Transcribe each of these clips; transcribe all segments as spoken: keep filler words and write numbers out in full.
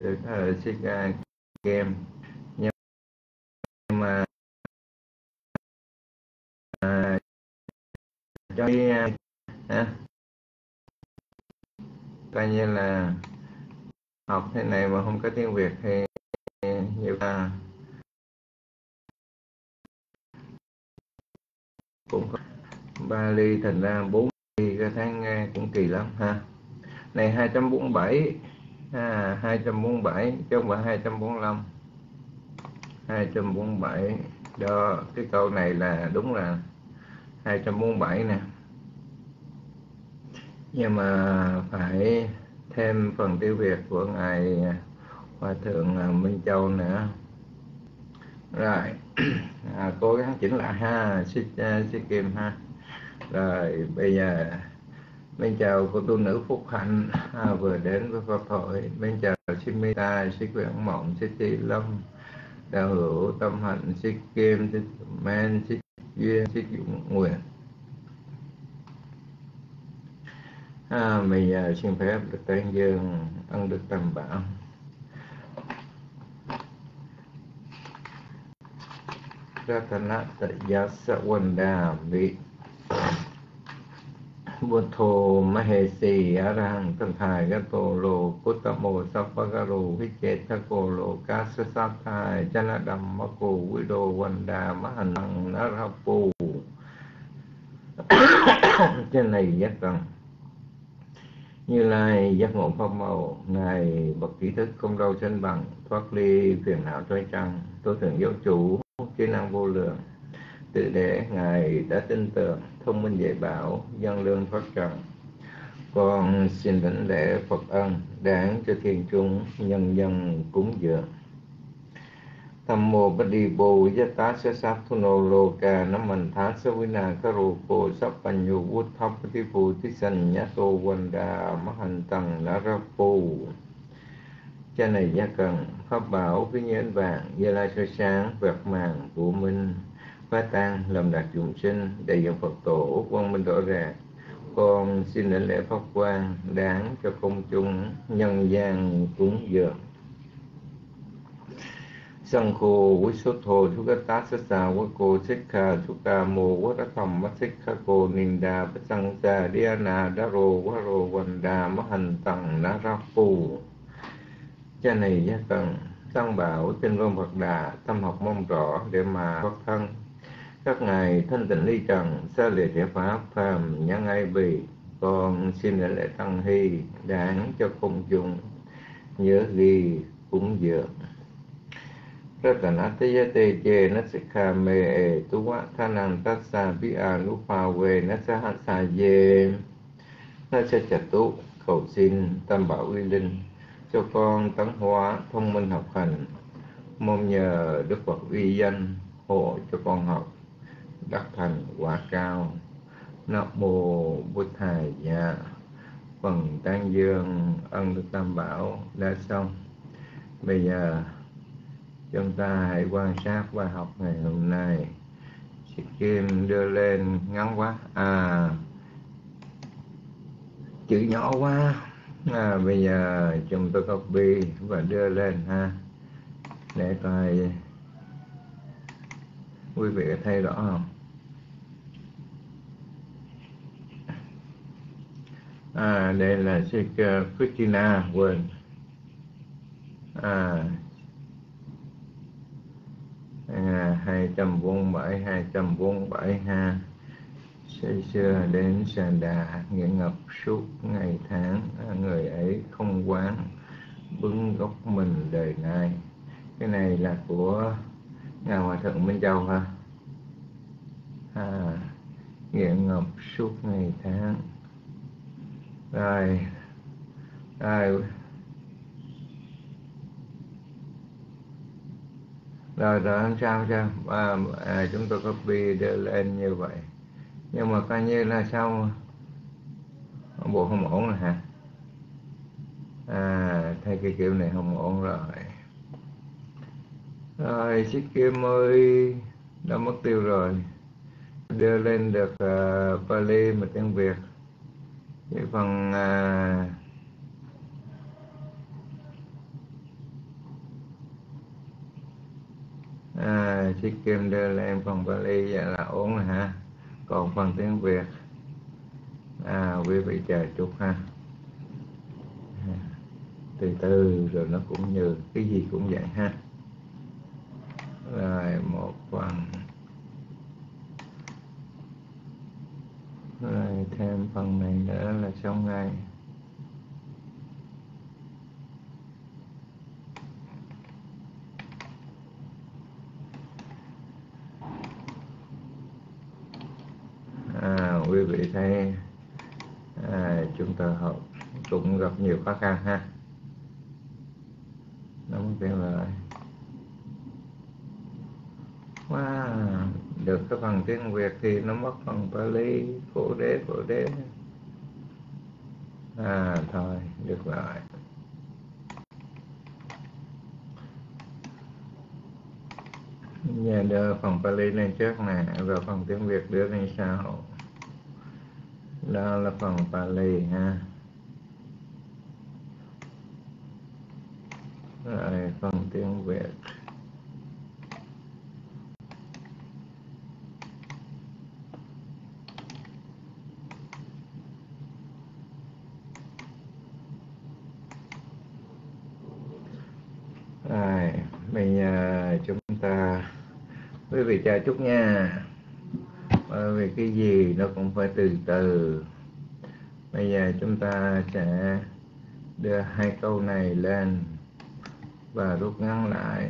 được uh, Sik uh, Kim, nhưng mà uh, cho uh, uh, coi như là học thế này mà không có tiếng Việt thì nhiều là cũng có ba ly, thành ra bốn ly cái tháng nghe cũng kỳ lắm ha. Này hai trăm bốn mươi bảy, à, hai trăm bốn mươi bảy chứ không phải hai trăm bốn mươi lăm. hai trăm bốn mươi bảy đó, cái câu này là đúng là hai trăm bốn mươi bảy nè, nhưng mà phải thêm phần tiếng Việt của ngài Hòa thượng Minh Châu nữa. Rồi à, cố gắng chỉnh lại ha, Sik uh, Kim ha. Rồi bây giờ bên chào cô tu nữ Phúc Hạnh à, vừa đến với Pháp Hội. Bên chào Sik Mita, Sik Viễn Mộng, Sik Thị Lâm, Đạo Hữu Tâm Hạnh, Sik Kim, Sik Men, Sik Duyên, Sik Dũng Nguyện. À, bây giờ xin phép được tán dương ân đức Tam Bảo. Ratanata Yasa Wanda Vị Buddho Mahesi Arahang Tanthai Gato Lo Puttamo Sappagaro Vichetako Lo Kasasathai Chanadam Mako Wido Wanda Mahanang Narapu. Trên này giác rằng Như Lai giác ngộ pháp màu, ngài bậc trí thức không đâu sanh bằng, thoát ly phiền não trói trăng, tối thượng giáo chủ trí năng vô lượng, tự để ngài đã tin tưởng, thông minh dạy bảo, dân lương thoát trần. Con xin đảnh lễ Phật ân, đáng cho thiên chúng nhân dân cúng dường. Tham mô Badi Bồ Yata Sasat Thuno Loka Naman Thasa Vina Karoko Sapanyo Vuthapati Phù Tí Sanh Nyato Wanda Mahantang Narapo. Cha này gia cần pháp bảo với nhẫn vàng, Gia Lai soi sáng vẹt màng của minh, phá tan làm đạt dụng sinh, đại diện Phật tổ quang minh rõ ràng. Con xin đảnh lễ pháp quang, đáng cho công chúng nhân gian cúng dường. Sankho Visotho Sukata Sasa Wako Sikha Sukamo Varatham Sikha Ninda Pasangsa Diana Daro Varo Vanda Mahantang Narapu. Cha này gia cần tăng bảo tinh văn Phật Đà, tâm học mong rõ để mà thoát thân. Các ngài thanh tịnh ly trần, xa lìa thể pháp phàm nhân ai bì. Con xin đảnh lễ tăng hy, đáng cho công chúng nhớ ghi cúng dường. Ratanatayate che nasikha me e tuwa thanang tassa vi anupawe nasahasaye. Nasachatu cầu xin tam bảo uy linh cho con tấn hóa thông minh học hành, mong nhờ Đức Phật uy danh hộ cho con học đắc thành quả cao. Nam mô Bụt Thầy dạ. Phần tán dương ân đức Tam Bảo đã xong. Bây giờ chúng ta hãy quan sát bài học ngày hôm nay. Sik Kim đưa lên ngắn quá, à chữ nhỏ quá. À, bây giờ chúng tôi copy và đưa lên ha, để coi quý vị có thấy rõ không. À, đây là Sik uh, Christina quên. À, à hai trăm bốn mươi bảy, hai trăm bốn mươi bảy ha. Xây xưa đến sàn đà, nghiện ngập suốt ngày tháng, người ấy không quán bứng gốc mình đời nay. Cái này là của ngài Hòa thượng Minh Châu ha. À, nghiện ngập suốt ngày tháng. Rồi, rồi, rồi, rồi không sao sao. À, à, chúng tôi copy đưa lên như vậy. Nhưng mà coi như là sao bộ không ổn rồi hả? À, thay cái kiểu này không ổn rồi. Rồi, Sik Kim ơi, đã mất tiêu rồi. Đưa lên được uh, Pali mà tiếng Việt. Cái phần uh, À, Sĩ Kim đưa lên phần Bali vậy là ổn rồi hả? Còn phần tiếng Việt, à, quý vị chờ chút ha. Từ từ rồi nó cũng như cái gì cũng vậy ha. Rồi một phần, rồi thêm phần này nữa là xong ngay. À, quý vị thấy à, chúng ta học cũng gặp nhiều khó khăn ha. Đúng tiếng rồi. Wow, được cái phần tiếng Việt thì nó mất phần Pali, khổ đế khổ đế. À thôi, được rồi. Giờ đưa phần Pali lên trước nè, rồi phần tiếng Việt đưa lên sau. Đó là phần Pali ha. Rồi phần tiếng Việt. Rồi, bây giờ chúng ta, quý vị chờ chút nha. Bởi vì cái gì nó cũng phải từ từ. Bây giờ chúng ta sẽ đưa hai câu này lên và rút ngắn lại,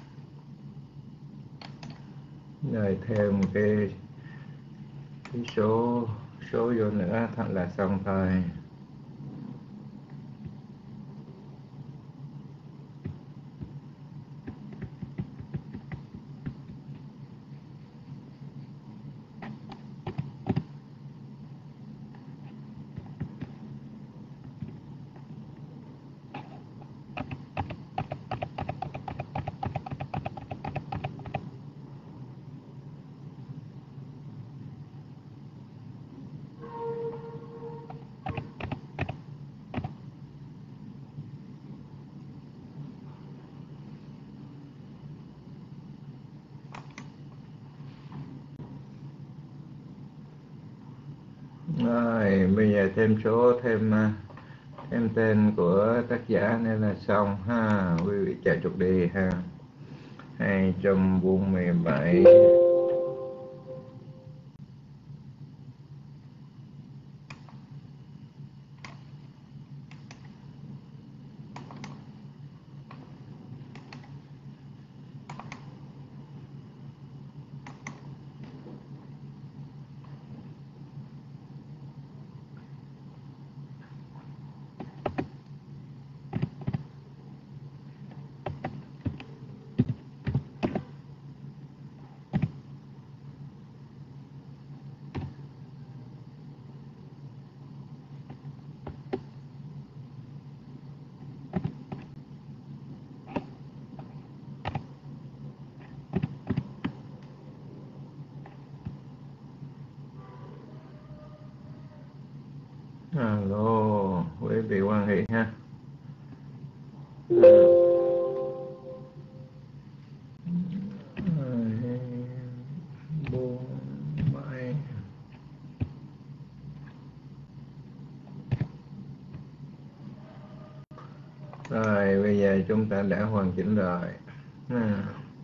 rồi thêm cái, cái số số vô nữa thật là xong thôi. Rồi bây giờ thêm số, thêm thêm tên của tác giả nên là xong ha. Quý vị chờ chút đi ha. Hai trăm bốn mươi bảy. Alo, quý vị quan hệ ha. Bốn bảy. Rồi bây giờ chúng ta đã hoàn chỉnh rồi. À,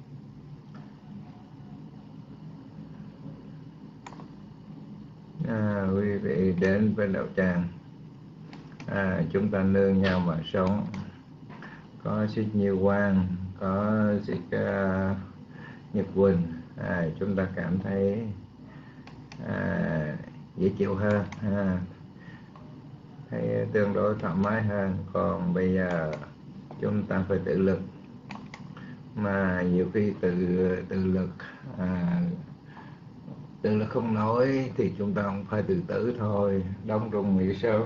à, quý vị đến với đạo tràng. À, chúng ta nương nhau mà sống. Có Sĩ Như Quang, có Sĩ uh, Nhật Quỳnh, à, chúng ta cảm thấy à, dễ chịu hơn, à, thấy tương đối thoải mái hơn. Còn bây giờ chúng ta phải tự lực, mà nhiều khi tự tự lực à, tự lực không nổi thì chúng ta cũng phải tự tử thôi, đóng rung nghỉ sớm.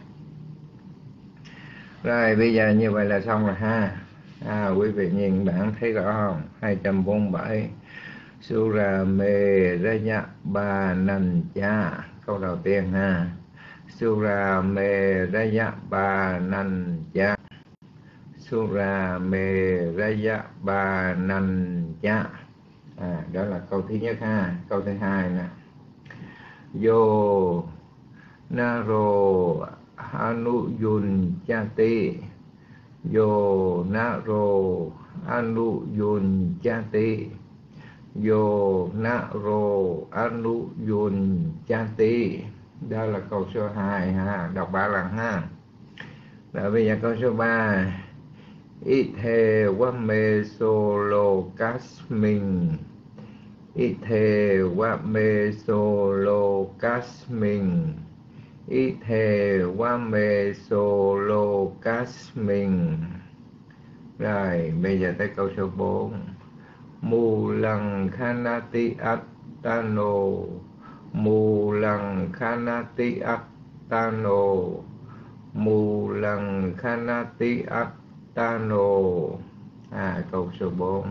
Rồi bây giờ như vậy là xong rồi ha. À, quý vị nhìn bảng thấy rõ không? Hai trăm bốn mươi bảy. Sura me raya ba nan cha. Câu đầu tiên ha. Sura me raya ba nan cha. Sura me raya ba nan cha. À, đó là câu thứ nhất ha. Câu thứ hai nè. Yo naro anuyun chati. Yo naro anuyun chati. Yo naro anuyun chati. Đó là câu số hai ha. Đọc ba lần ha. Rồi bây giờ câu số ba. Ithe wame solo kasmin. Ithe wame solo kasmin. Ithe wame solo kasmin. Rồi bây giờ tới câu số bốn. Mulang khanati attano. Mulang khanati attano. Mulang khanati attano. À, câu số bốn.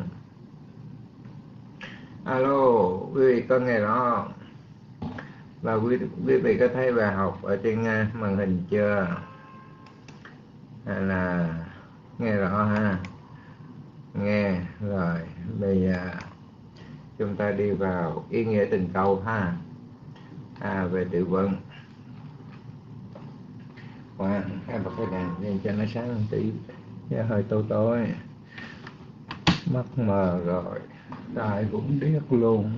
Alo, quý vị có nghe rõ không? Và quý, quý vị có thấy bài học ở trên uh, màn hình chưa? Hay là nghe rõ ha? Nghe rồi. Bây giờ chúng ta đi vào ý nghĩa từng câu ha. À, về từ vựng. Wow, em bật cái đèn lên cho nó sáng một tí, chứ hơi tối tối, mắt mờ rồi, tai cũng điếc luôn.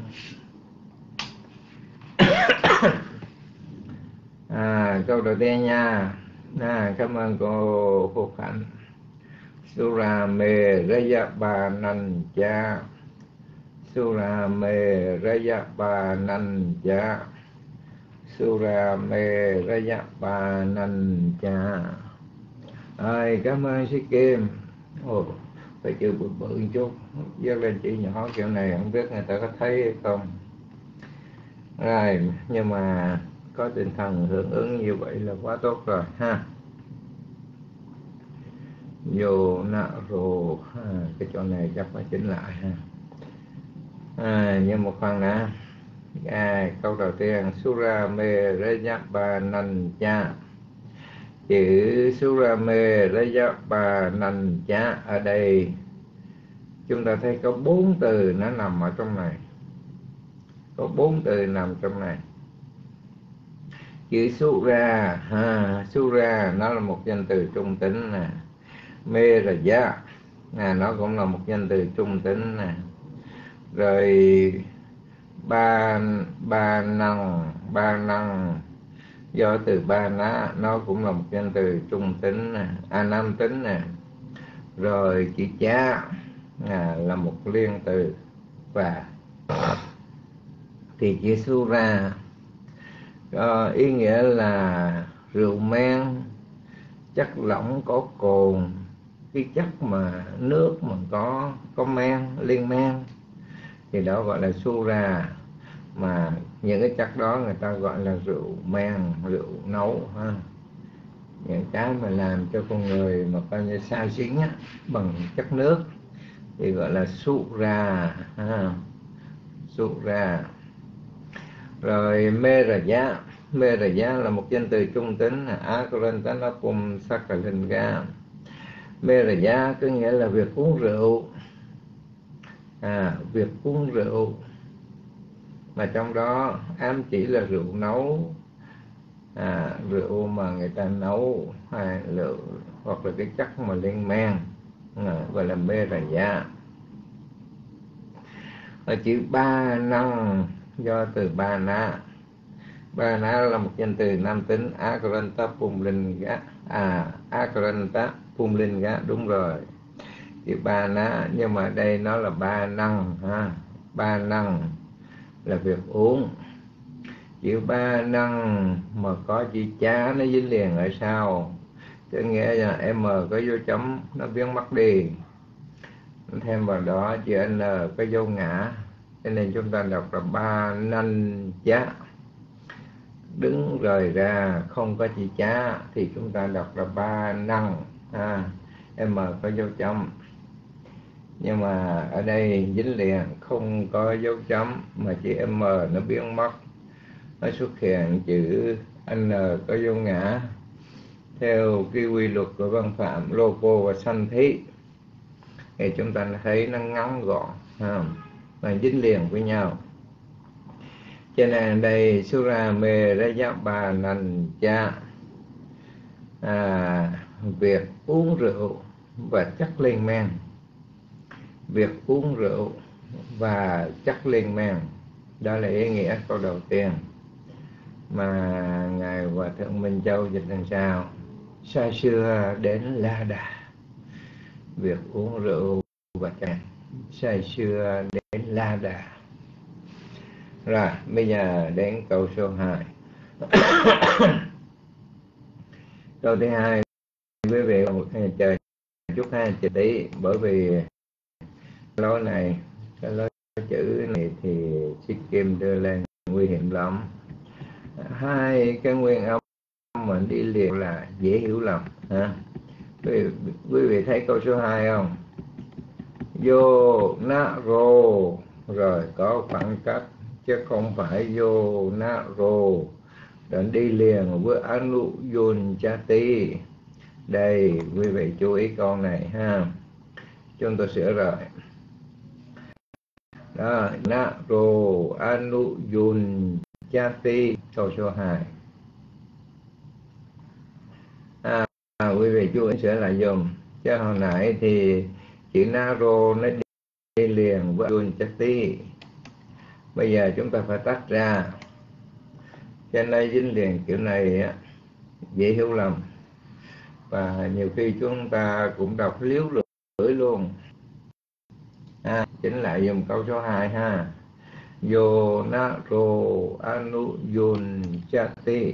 À, câu đầu tiên nha. À, cảm ơn cô Phúc Hạnh. Sura me raya ba nan cha. Sura me raya ba nan cha. Sura me raya ba nan cha. Rồi, cảm ơn sĩ Kim. Ồ, phải chữ bự bự một chút, dắt lên chữ nhỏ kiểu này không biết người ta có thấy hay không. Rồi, nhưng mà có tinh thần hưởng ứng như vậy là quá tốt rồi ha. Vô nạ rồ, à, cái chỗ này chắc phải chỉnh lại ha. À, nhưng một phần nữa. À, câu đầu tiên Sura me raya ba nan cha. Chữ Sura me raya ba nan cha ở đây chúng ta thấy có bốn từ nó nằm ở trong này. Có bốn từ nằm trong này. Chữ Sura, ha, Sura nó là một danh từ trung tính nè. Me raya, à, nó cũng là một danh từ trung tính nè. Rồi ba ba năng ba năng do từ ba ná, nó cũng là một danh từ trung tính nè, à, nam tính nè. Rồi chữ cha, à, là một liên từ. Và thì chữ Sura có ý nghĩa là rượu men, chất lỏng có cồn, cái chất mà nước mà có có men, liên men thì đó gọi là Sura. Mà những cái chất đó người ta gọi là rượu men, rượu nấu ha. Những cái mà làm cho con người mà coi như sao xuyến á, bằng chất nước thì gọi là Sura ha. Sura. Rồi Meraya, Meraya là một danh từ trung tính, Akarantanapum Sakalinga. Meraya có nghĩa là việc uống rượu, à, việc uống rượu mà trong đó ám chỉ là rượu nấu, à, rượu mà người ta nấu, hay rượu hoặc là cái chất mà lên men, à, gọi là Meraya. Ở chữ ba năng do từ ba ná. Ba ná là một danh từ nam tính, Akaranta Pumlinga, à, Akaranta Pumlinga, đúng rồi. Chữ ba ná, nhưng mà đây nó là ba năng ha. Ba năng là việc uống. Chữ ba năng mà có chữ chá nó dính liền ở sau, có nghĩa là M có dấu chấm nó biến mất đi, thêm vào đó chữ N có dấu ngã, cho nên chúng ta đọc là ba nanh chá. Đứng rời ra không có chữ chá thì chúng ta đọc là ba năng ha. M có dấu chấm, nhưng mà ở đây dính liền không có dấu chấm mà chữ M nó biến mất, nó xuất hiện chữ N có dấu ngã. Theo cái quy luật của văn phạm logo và sanh thí thì chúng ta thấy nó ngắn gọn ha. và dính liền với nhau. Cho nên đây Sura Mê Ra Giáp Bà Nành Cha, à, việc uống rượu và chất lên men, việc uống rượu và chất lên men, đó là ý nghĩa câu đầu tiên mà ngài Hòa thượng Minh Châu dịch làm sao: xa xưa đến La Đà, việc uống rượu và chất, xa xưa đến La Đà. Rồi bây giờ đến câu số hai. Câu thứ hai, quý vị chờ chút hai chữ tí, bởi vì lối này, cái lối chữ này thì Sikkim đưa lên nguy hiểm lắm. Hai cái nguyên âm mà đi liền là dễ hiểu lầm ha. Quý, quý vị thấy câu số hai không? Vô na rô, rồi có khoảng cách chứ không phải vô na rô đến đi liền với anu yun chati. Đây quý vị chú ý câu này ha, chúng tôi sửa rồi đó. Na rô anu yun chati, câu số hai. À, à, quý vị chú ý sửa lại dùm, chứ hồi nãy thì chữ na rô nó đi liền với yun chati, bây giờ chúng ta phải tách ra, cho nên dính liền kiểu này dễ hiểu lầm, và nhiều khi chúng ta cũng đọc liếu lưỡi luôn. À, chỉnh lại dùm câu số hai ha. Yo na ro anu yun chati.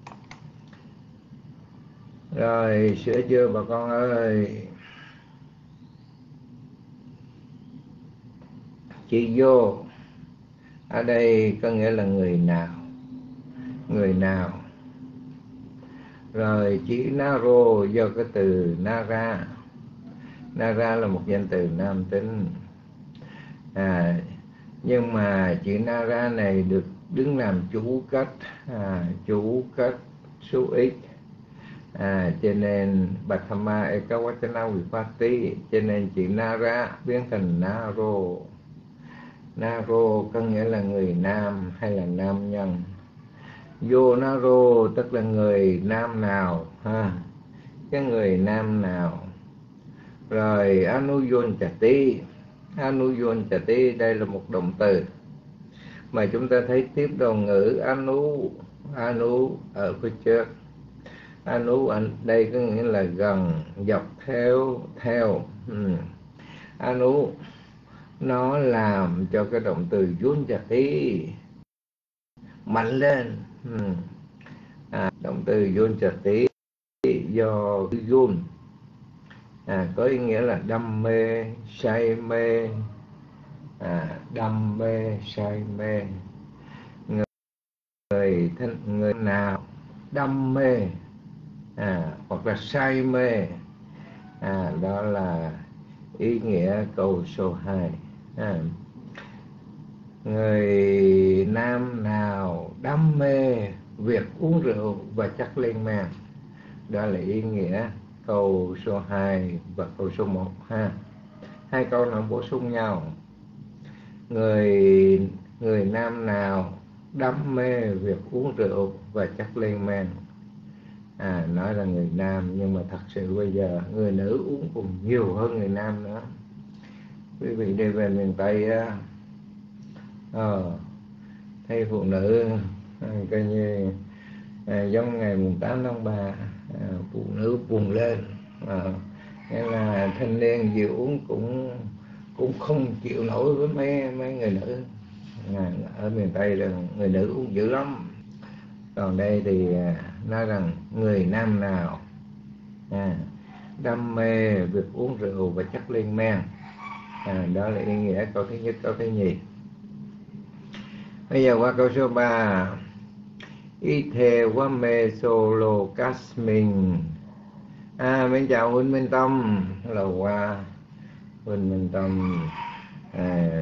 Rồi sửa chưa bà con ơi? Chữ vô ở đây có nghĩa là người nào, người nào. Rồi chữ naro do cái từ nara, nara là một danh từ nam tính, à, nhưng mà chữ nara này được đứng làm chủ cách, à, chủ cách số ít, à, cho nên bạch tham ma ekawachana vipati, cho nên chữ nara biến thành naro. Naro có nghĩa là người nam hay là nam nhân. Vô naro tức là người nam nào ha, cái người nam nào. Rồi anuyun chati, anuyun chati đây là một động từ mà chúng ta thấy tiếp đầu ngữ anu, anu ở phía trước. Anu đây có nghĩa là gần, dọc theo, theo. Hmm. Anu nó làm cho cái động từ yun chati mạnh lên. Hmm. À, động từ yun chati do yun, à, có ý nghĩa là đam mê, say mê, à, đam mê, say mê. Người, người, người nào đam mê, à, hoặc là say mê, à, đó là ý nghĩa câu số hai. À, người nam nào đam mê việc uống rượu và chất lên men, đó là ý nghĩa câu số hai và câu số một ha. Hai câu nào bổ sung nhau. Người người nam nào đam mê việc uống rượu và chất lên men, à, nói là người nam, nhưng mà thật sự bây giờ người nữ uống còn nhiều hơn người nam nữa. Quý vị đi về miền Tây á, ờ, thấy phụ nữ à, coi như à, giống ngày mùng tám tháng ba, à, phụ nữ buồn lên, à, nên là thanh niên gì uống cũng cũng không chịu nổi với mấy mấy người nữ. À, ở miền Tây là người nữ uống dữ lắm. Còn đây thì à, nói rằng người nam nào à, đam mê việc uống rượu và chất lên men, à, đó là ý nghĩa câu thứ nhất, câu thứ nhì. Bây giờ qua câu số ba. Ithe wame solo kasmin. À, mến chào Huỳnh Minh Tâm, hello qua Huỳnh Minh Tâm, à,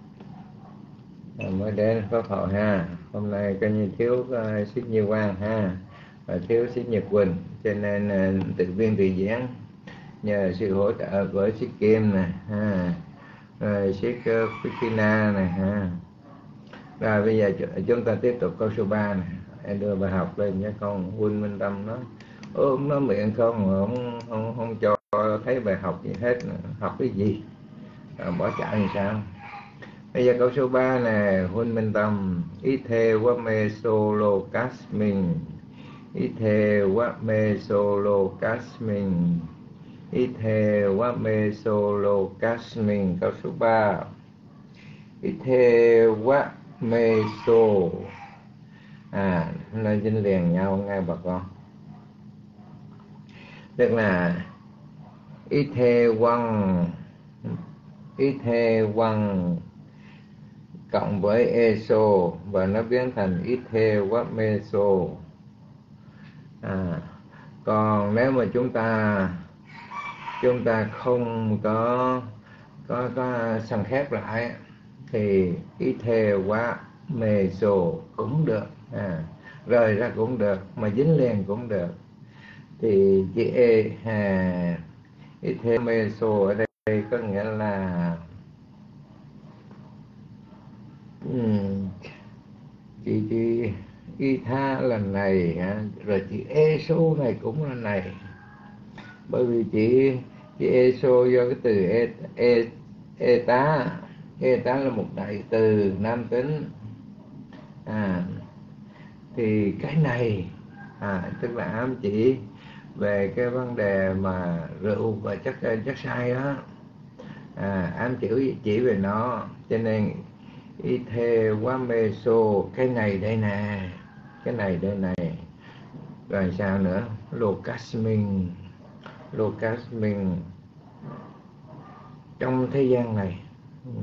mới đến Pháp Hội ha. Hôm nay coi như thiếu uh, Xích Như Quang ha, và thiếu Xích Nhật Quỳnh, cho nên uh, tự biên tự diễn nhờ sự hỗ trợ của Xích Kim nè ha. rồi siết Christina này ha. Rồi bây giờ chúng ta tiếp tục câu số ba này. Em đưa bài học lên nhé con. Huynh Minh Tâm nói ôm nó miệng không, không không không cho thấy bài học gì hết, học cái gì à, bỏ chạy làm sao. Bây giờ câu số ba nè. Huynh Minh Tâm Ithe wa me solo casmin, Ithe wa me solo casmin, Ithe wa me solo casmin. Câu số ba Ithe wa me so. À, nó dính liền nhau ngay bà con. Tức là Ithe one, Ithe one cộng với eso và nó biến thành Ithe wa me so. À, còn nếu mà chúng ta chúng ta không có có có săn khép lại thì Ithe wa me so cũng được, à, rời ra cũng được, mà dính liền cũng được. Thì chữ e à, Ithe me so ở đây có nghĩa là um, chị chị Itha là này ha, rồi chữ eso này cũng là này, bởi vì chị chị eso do cái từ e, e, eta eta là một đại từ nam tính. À, thì cái này à, tức là ám chỉ về cái vấn đề mà rượu và chất chất say đó, à, ám chỉ chỉ về nó. Cho nên Ithe wa me so, cái này đây nè, cái này đây này. Rồi sao nữa? Locasmin, Locasmin trong thế gian này, ừ.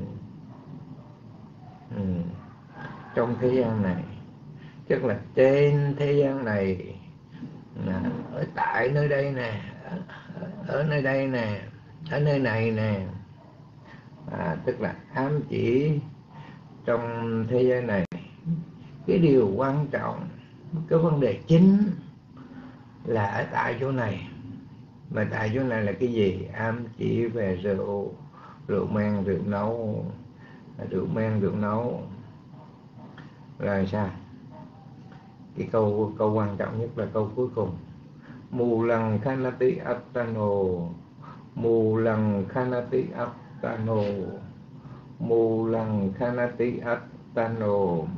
Ừ. Trong thế gian này, tức là trên thế gian này, à, ở tại nơi đây nè, ở, ở nơi đây nè, ở nơi này nè, à, tức là ám chỉ trong thế giới này. Cái điều quan trọng, cái vấn đề chính là ở tại chỗ này. Mà tại chỗ này là cái gì? Ám chỉ về rượu, rượu men, rượu nấu, rượu men, rượu nấu. Rồi sao? Cái câu câu quan trọng nhất là câu cuối cùng. Mù lăng khanati attano, mù lăng khanati attano, mù lăng khanati attano.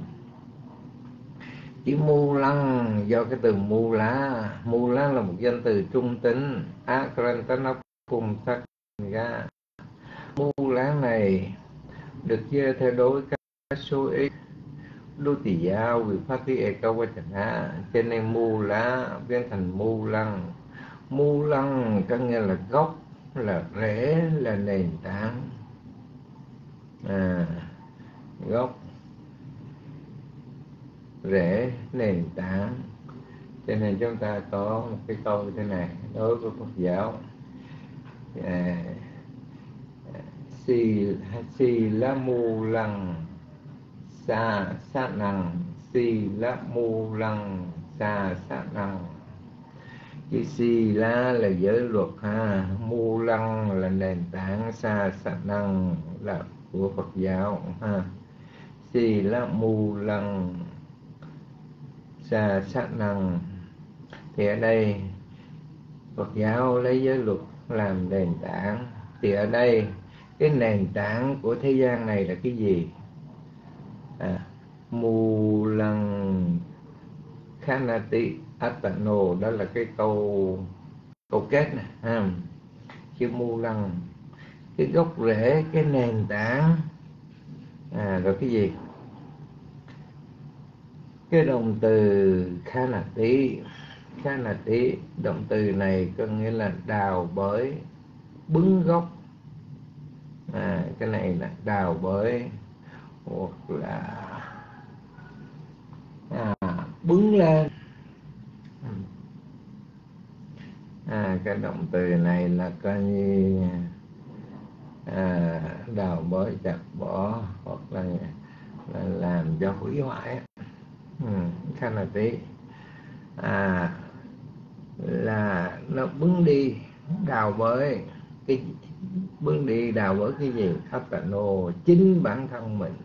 Chữ mu lăng do cái từ mu lá, mu lá là một danh từ trung tính. Akrantanaphum sắc ra. Mu lá này được chia theo đối các số ít đô tỷ giao vì phát thi e câu qua chẳng hạn, cho nên mu lá biến thành mu lăng. Mu lăng có nghĩa là gốc, là rễ, là nền tảng. À, gốc, rễ, nền tảng. Cho nên chúng ta có một cái câu như thế này đối với Phật giáo. À, si si la mu lăng sa sát năng, si la mu lăng sa sát năng. Chữ si la là giới luật ha, mu lăng là nền tảng, sa sát năng là của Phật giáo ha. Si la mu lăng sa sát năng. Thì ở đây Phật giáo lấy giới luật làm nền tảng. Thì ở đây cái nền tảng của thế gian này là cái gì? À, mù lăng khanati attano, đó là cái câu câu kết này ha. Chữ mù lăng, cái gốc rễ, cái nền tảng. À, rồi cái gì? Cái động từ khanati, khanati, động từ này có nghĩa là đào bới, bứng gốc. À, cái này là đào bới hoặc là à, bứng lên. À, cái động từ này là coi như à, đào bới, chặt bỏ hoặc là, là làm cho hủy hoại. Ừ, khanati à, là nó bứng đi, đào bới cái Bước đi đào với cái gì? Attano, chính bản thân mình.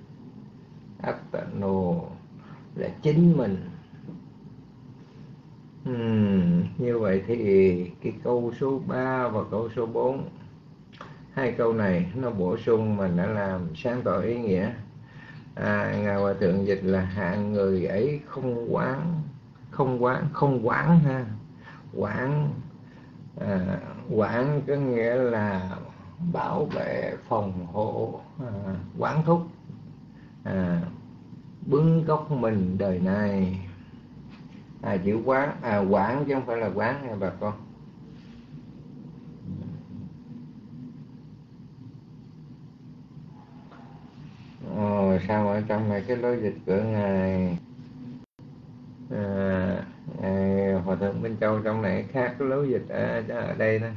Attano là chính mình. uhm, Như vậy thì cái câu số ba và câu số bốn, hai câu này nó bổ sung mà đã làm sáng tỏ ý nghĩa. à, Ngài Hòa Thượng dịch là hạng người ấy không quán, không quán, không quán ha. Quán, à, quán có nghĩa là bảo vệ, phòng hộ, à, quán thúc, à, bứng gốc mình đời này. À, chữ quán, à quán chứ không phải là quán nha bà con. Ồ, sao ở trong này cái lối dịch của ngài à, ngài Hòa Thượng Minh Châu trong này khác cái lối dịch ở, ở đây nè.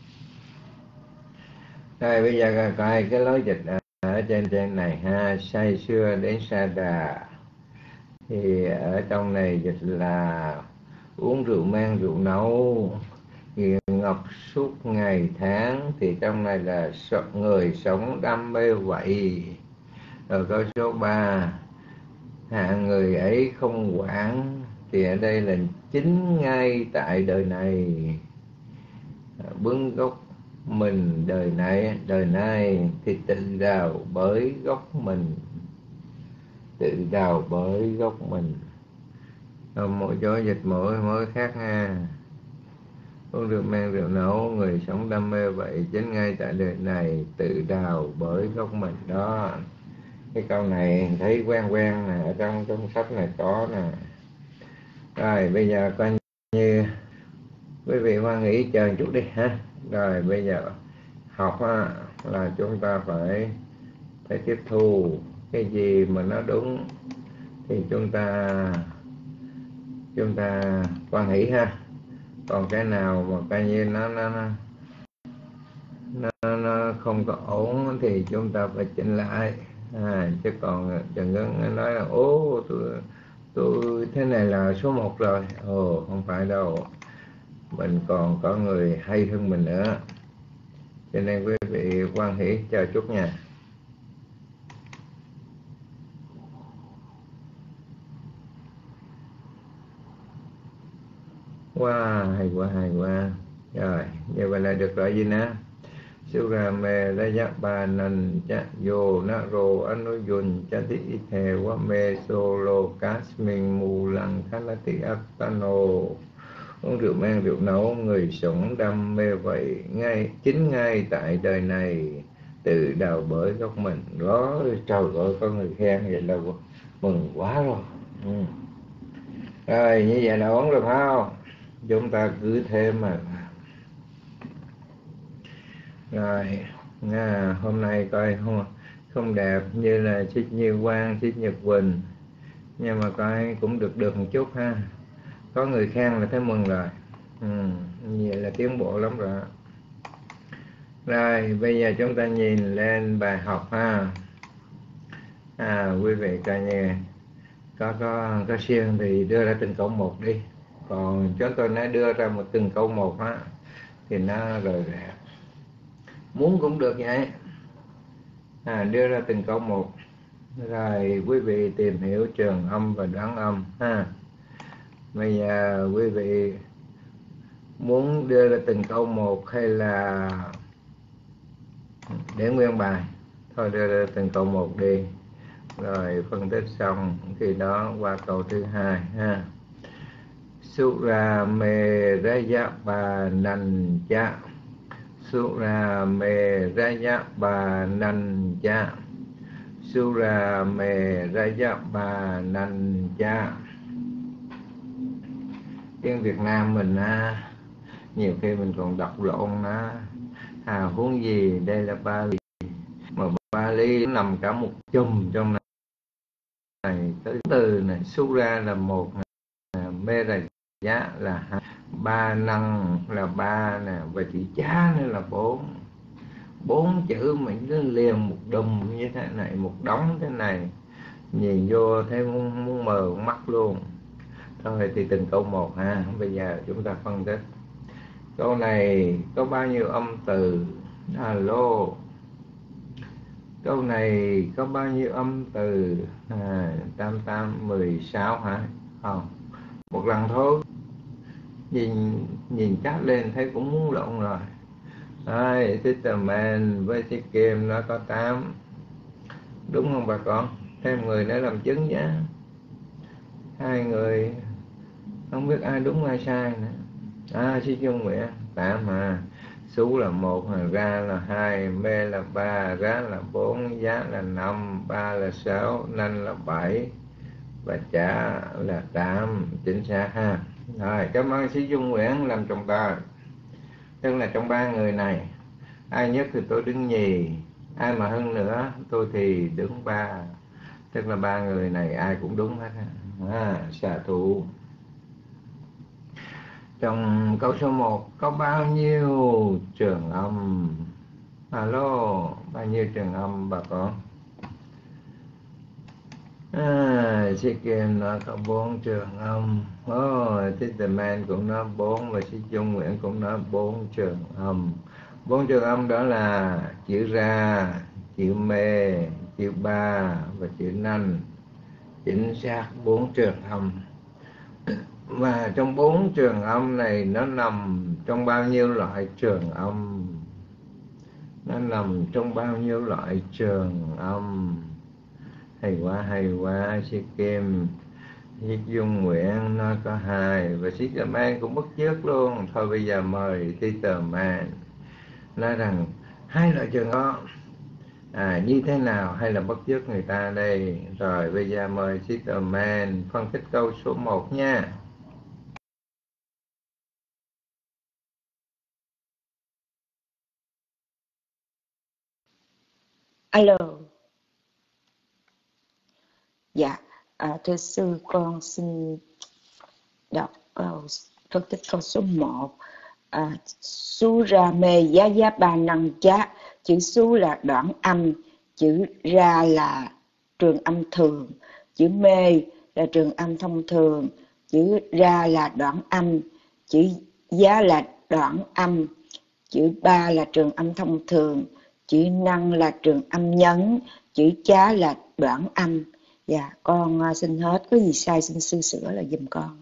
Rồi bây giờ coi cái lối dịch ở trên trên này ha. Say xưa đến sa đà thì ở trong này dịch là uống rượu men rượu nấu, nghiện ngọc suốt ngày tháng, thì trong này là người sống đam mê vậy. Rồi câu số ba, hạng người ấy không quản, thì ở đây là chính ngay tại đời này, bứng gốc mình đời này, đời nay thì tự đào bởi gốc mình, tự đào bởi gốc mình. Rồi mỗi chỗ dịch mỗi mỗi khác ha. Uống rượu men rượu nấu, người sống đam mê vậy, chính ngay tại đời này tự đào bởi gốc mình đó. Cái câu này thấy quen quen nè, ở trong trong sách này có nè. Rồi bây giờ coi như quý vị hoan nghỉ chờ một chút đi ha. Rồi bây giờ học á, là chúng ta phải phải tiếp thu cái gì mà nó đúng thì chúng ta chúng ta quan hỷ ha. Còn cái nào mà coi như nó nó nó nó, nó không có ổn thì chúng ta phải chỉnh lại. À, chứ còn đừng có nói là ố tôi tôi thế này là số một rồi. Ồ, không phải đâu, mình còn có người hay hơn mình nữa. Cho nên quý vị quan hỷ chờ chút nha. Wow, hay quá, hay quá. Rồi, như vậy là được rồi gì nè. Sura me raya ba nan cha yo na ro anuyun cha ti the wa me solo kasmin mu lăng khanati attano. Uống rượu men rượu nấu, người sống đam mê vậy, ngay chính ngay tại đời này tự đào bới gốc mình đó. Trời ơi, có người khen vậy là mừng quá rồi. Ừ. Rồi như vậy là ổn được không? Chúng ta cứ thêm mà. Rồi à, hôm nay coi không, không đẹp như là Xích Như Quang, Xích Nhật Quỳnh, nhưng mà coi cũng được được một chút ha. Có người khen là thấy mừng rồi. Ừ, như vậy là tiến bộ lắm rồi. Rồi bây giờ chúng ta nhìn lên bài học ha. À, quý vị coi như có có có siêng thì đưa ra từng câu một đi. Còn chúng tôi nói đưa ra một từng câu một á thì nó rồi rẽ. Muốn cũng được vậy. À, đưa ra từng câu một. Rồi quý vị tìm hiểu trường âm và đoán âm ha. Bây giờ quý vị muốn đưa ra từng câu một hay là để nguyên bài? Thôi đưa ra từng câu một đi. Rồi phân tích xong thì đó qua câu thứ hai ha. Sura me raya ba nan cha. Sura me raya ba nan cha. Sura me raya ba nan cha. Tiếng Việt Nam mình á, nhiều khi mình còn đọc lộn á. À, huống gì đây là Bali, mà Bali nằm cả một chùm trong này. Tới từ này, Sura là một, me là giá là hai, ba năng là ba nè, và chữ chá nữa là bốn. Bốn chữ mình cứ liền một đùm như thế này, một đống thế này, nhìn vô thấy muốn, muốn mờ mắt luôn. Thôi thì từng câu một ha. Bây giờ chúng ta phân tích câu này có bao nhiêu âm từ Alo, câu này có bao nhiêu âm từ? À, tam tam mười sáu hả? Không, một lần thôi. Nhìn nhìn chat lên thấy cũng muốn lộn rồi. Đây, Sister Man với Sĩ Kim nó có tám. Đúng không bà con? Thêm người nữa làm chứng nhé. Hai người không biết ai đúng ai sai nữa. À, Sĩ Trung Nguyễn tám mà. Sú là một, ra là hai, mê là ba, rá là bốn, giá là năm, ba là sáu, nanh là bảy và chả là tám. Chính xác ha. Rồi, cảm ơn Sĩ Trung Nguyễn làm trọng tài. Tức là trong ba người này, ai nhất thì tôi đứng nhì, ai mà hơn nữa tôi thì đứng ba. Tức là ba người này ai cũng đúng hết. À, xạ thủ. Trong câu số một có bao nhiêu trường âm? Alo, bao nhiêu trường âm bà con? À, Sĩ Kim nó có bốn trường âm. Oh, Sister Man cũng nói bốn và Sĩ Trung Nguyễn cũng nói bốn trường âm. Bốn trường âm đó là chữ ra, chữ mê, chữ ba và chữ nanh. Chính xác bốn trường âm. Và trong bốn trường âm này nó nằm trong bao nhiêu loại trường âm? Nó nằm trong bao nhiêu loại trường âm? Hay quá, hay quá. Sĩ Kim, Sĩ Dung Nguyễn nó có hai và Sister Man cũng bất chước luôn. Thôi bây giờ mời Sister Man nói rằng hai loại trường đó à, như thế nào hay là bất chước người ta đây. Rồi bây giờ mời Sister Man phân tích câu số một nha. Alo. Dạ, à, thưa sư, con xin đọc câu phân tích câu số một. À, su ra mê giá giá ba năng chá. Chữ su là đoạn âm, chữ ra là trường âm thường, chữ mê là trường âm thông thường, chữ ra là đoạn âm, chữ giá là đoạn âm, chữ ba là trường âm thông thường, chữ năng là trường âm nhấn, chữ chá là đoạn âm. Dạ, con uh, xin hết, có gì sai xin sư sửa là giùm con.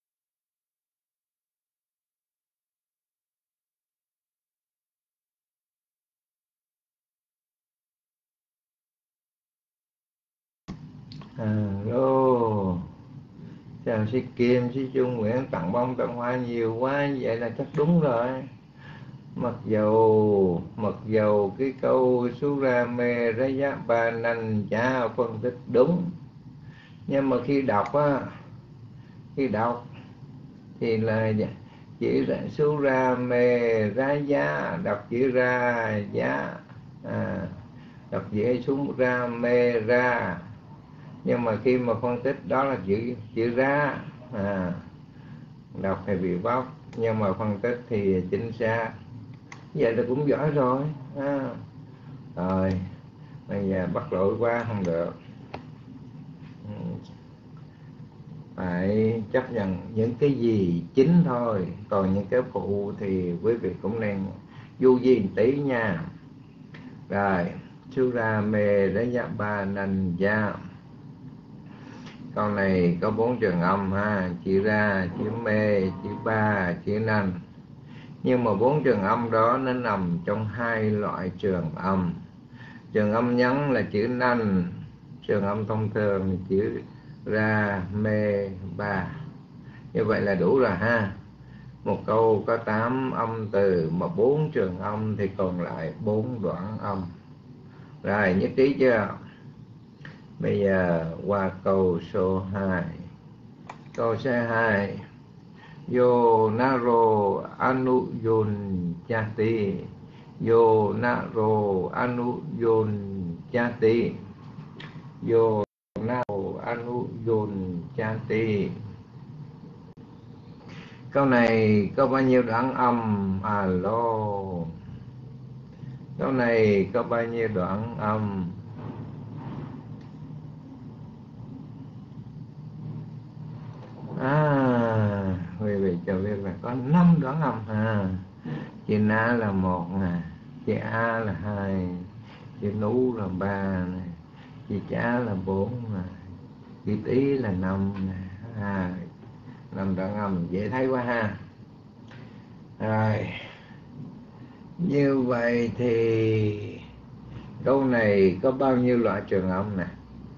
Alo, chào Sĩ Kim, Sĩ Trung Nguyễn tặng bông tặng hoa nhiều quá, vậy là chắc đúng rồi. Mặc dầu mặc dầu cái câu su ra mê ra giá ba nanh chả phân tích đúng, nhưng mà khi đọc á, khi đọc thì là chữ su ra mê ra giá, đọc chữ ra giá, à, đọc chữ su ra mê ra, nhưng mà khi mà phân tích đó là chữ chữ ra, à, đọc thì bị vấp, nhưng mà phân tích thì chính xác. Vậy là cũng giỏi rồi. À, rồi bây giờ bắt lỗi quá không được, phải chấp nhận những cái gì chính thôi, còn những cái phụ thì quý vị cũng nên du di một tí nha. Rồi Sura mê đá giá ba nành gia. Câu này có bốn trường âm ha, chữ ra, chữ mê, chữ ba, chữ nành. Nhưng mà bốn trường âm đó nó nằm trong hai loại trường âm. Trường âm nhấn là chữ nành, trường âm thông thường là chữ ra, mê, ba. Như vậy là đủ rồi ha. Một câu có tám âm từ mà bốn trường âm thì còn lại bốn đoạn âm. Rồi, nhất trí chưa? Bây giờ qua câu số hai. Câu số hai. Yo naro anuyun chati. Yo naro anuyun chati. Yo naro anuyun chati. Câu này có bao nhiêu đoạn âm? Alo. Câu này có bao nhiêu đoạn âm? À, quý vị cho biết là có năm đoạn âm à. Chữ na là một nè, chữ A là hai, chữ Nú là ba, chữ Chá là bốn, chữ Tí là năm, à, năm đoạn âm, dễ thấy quá ha. Rồi, như vậy thì câu này có bao nhiêu loại trường âm nè?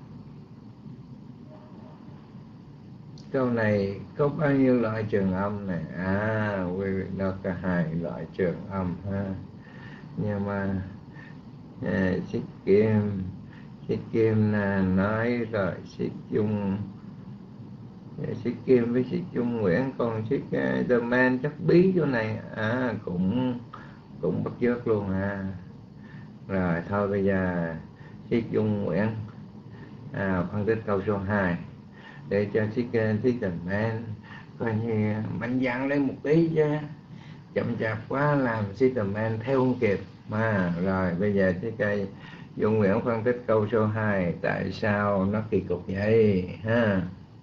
Câu này có bao nhiêu loại trường âm này? À, quý vị nó có hai loại trường âm ha. Nhưng mà à, Xích Kim Xích Kim là nói rồi Xích Dung Xích Kim với Xích Dung Nguyễn, còn Xích uh, The Man chắc bí chỗ này à, cũng cũng bắt chước luôn ha. Rồi thôi bây giờ Xích Dung Nguyễn à, phân tích câu số hai để cho Xích Xích The Man coi như mạnh dạn lên một tí chứ chậm chạp quá làm Xích The Man theo không kịp mà. Rồi bây giờ Xích Dung Nguyễn phân tích câu số hai tại sao nó kỳ cục vậy ha.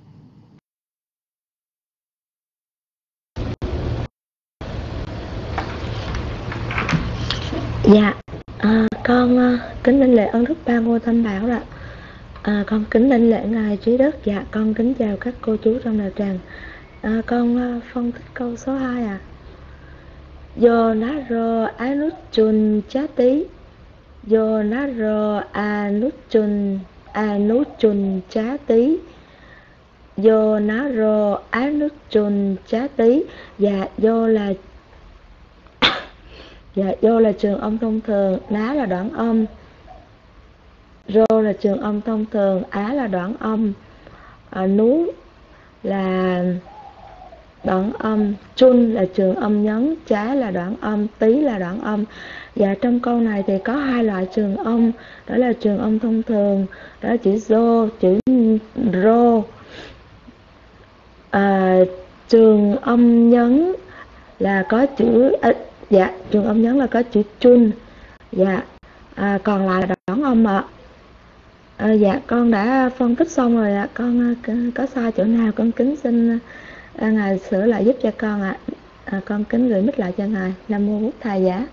Dạ, à, con uh, kính linh lễ ơn đức ba Ngô Tam Bảo ạ. À, con kính linh lễ ngài Trí Đức. Dạ, con kính chào các cô chú trong đạo tràng. À, con uh, phân tích câu số hai ạ. À. Yo ná rô á nút chun chá tí. Yo ná rô á nút chun á nút chun chá tí. Yo ná rô á nút chun chá tí. Dạ, yo là Dạ, Vô là trường âm thông thường, Ná là đoạn âm. Rô là trường âm thông thường, Á là đoạn âm. à, Nú là đoạn âm. Chun là trường âm nhấn, Chá là đoạn âm, Tí là đoạn âm. Và trong câu này thì có hai loại trường âm. Đó là trường âm thông thường, đó là chữ Rô, chữ Rô. à, Trường âm nhấn là có chữ à, Dạ, trường âm nhấn là có chữ chun. Dạ, à, còn lại là đoạn âm ạ. À, dạ, con đã phân tích xong rồi ạ. Con có sai chỗ nào con kính xin à, ngài sửa lại giúp cho con ạ. À, con kính gửi mic lại cho ngài. Nam mô Bụt Thầy giá.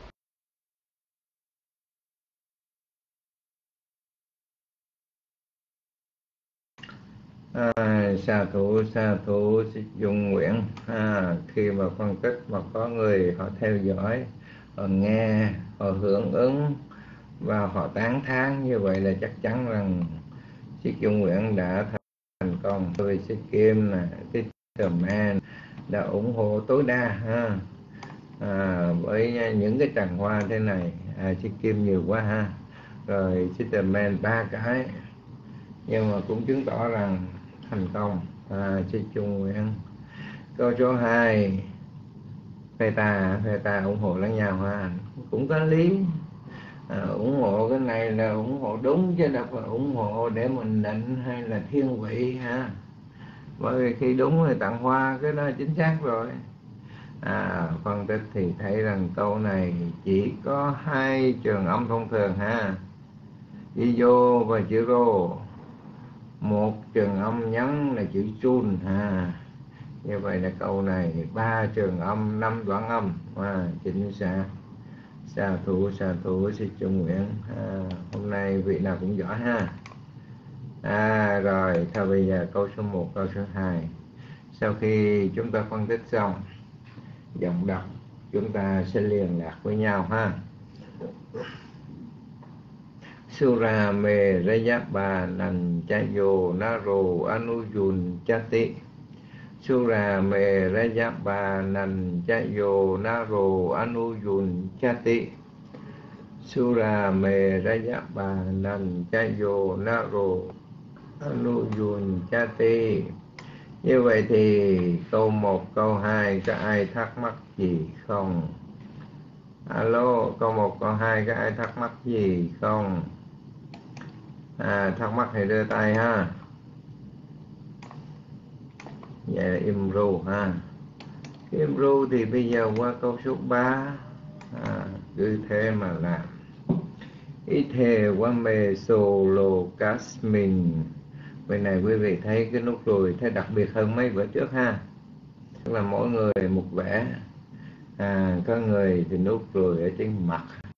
À, xà thủ xà thủ Xích Dung Nguyễn à, khi mà phân tích mà có người họ theo dõi, họ nghe, họ hưởng ứng và họ tán thán như vậy là chắc chắn rằng Xích Dung Nguyễn đã thành công. Vì Xích Kim là Xích The Man đã ủng hộ tối đa ha. À, với những cái tràng hoa thế này à, Xích Kim nhiều quá ha. Rồi Xích The Man ba cái, nhưng mà cũng chứng tỏ rằng thành công. à, Xích Dung Nguyễn. Câu số hai, phe ta phe ta ủng hộ lẫn nhau ha, cũng có lý. À, ủng hộ cái này là ủng hộ đúng chứ đâu phải ủng hộ để mình định hay là thiên vị ha. Bởi vì khi đúng thì tặng hoa cái đó chính xác rồi. À, phân tích thì thấy rằng câu này chỉ có hai trường âm thông thường ha, chữ vô và chữ rô. Một trường âm nhấn là chữ chun ha. Như vậy là câu này ba trường âm, năm đoạn âm à, chính xác. Xà thủ xà thủ Xích Dung Nguyễn à, hôm nay vị nào cũng giỏi ha. À, rồi thôi bây giờ câu số một, câu số hai. Sau khi chúng ta phân tích xong giọng đọc, chúng ta sẽ liên lạc với nhau ha. Sura me rayapa nan chayo naro anujun chati. Sura me rayapa nan chayo naro anujun chati. Sura me rayapa nan chayo naro anujun chati. Như vậy thì câu một, câu hai có ai thắc mắc gì không? Alo, câu một, câu hai có ai thắc mắc gì không? À, thắc mắc thì đưa tay ha. Vậy là im ru ha. Im ru thì bây giờ qua câu số ba. À, cứ thế mà làm. Ý thề qua mê solo casmin. Bên này quý vị thấy cái nút ruồi thấy đặc biệt hơn mấy bữa trước ha. Tức là mỗi người một vẻ. À, có người thì nút ruồi ở trên mặt,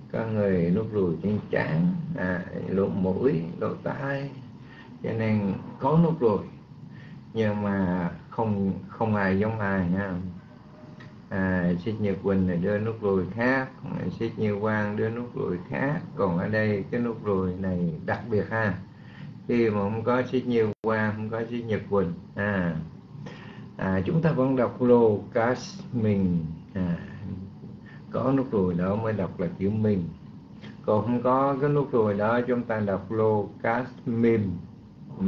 có người nút ruồi trên trán, à, lỗ mũi, lỗ tai, cho nên có nút ruồi nhưng mà không không ai giống ai nha. À, Xích Như Quỳnh này đưa nút ruồi khác, Xích Như Quang đưa nút ruồi khác, còn ở đây cái nút ruồi này đặc biệt ha. Khi mà không có Xích Như Quang, không có Xích Như Quỳnh, à, à chúng ta vẫn đọc lô cát mình, à, có nút ruồi đó mới đọc là chữ mình, còn không có cái nút ruồi đó chúng ta đọc lô cát mim. Ừ.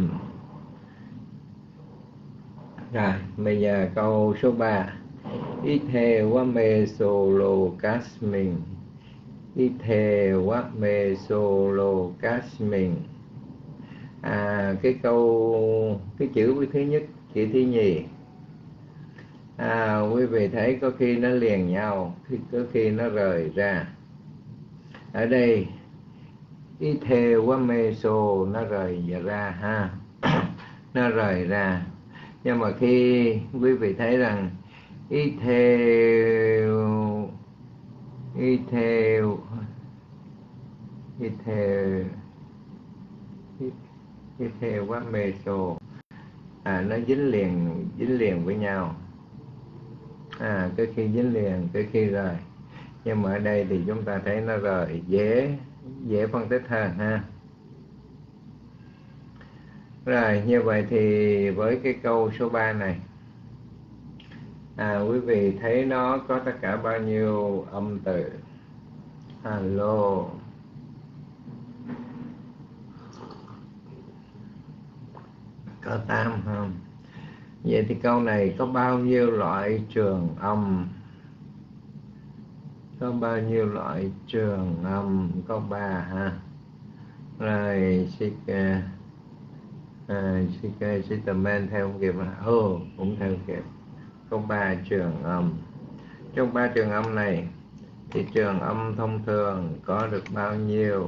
Rồi bây giờ câu số ba. Ithe wa me solo kasmin, ithe wa me solo kasmin. À, cái câu cái chữ thứ nhất, chữ thứ nhì, à, quý vị thấy có khi nó liền nhau, có khi nó rời ra. Ở đây ithe wa me so nó rời ra ha, nó rời ra. Nhưng mà khi quý vị thấy rằng y theo y theo y theo y theo quá mê sô, à, nó dính liền dính liền với nhau, à, cái khi dính liền cái khi rời. Nhưng mà ở đây thì chúng ta thấy nó rời dễ dễ phân tích hơn ha. Rồi như vậy thì với cái câu số ba này, à, quý vị thấy nó có tất cả bao nhiêu âm từ? Alo, có tám không? Vậy thì câu này có bao nhiêu loại trường âm? Có bao nhiêu loại trường âm? Có ba ha. Rồi xích à, xích xích tầm men theo không kịp à? Ồ, cũng theo kịp. Có ba trường âm. Trong ba trường âm này thì trường âm thông thường có được bao nhiêu?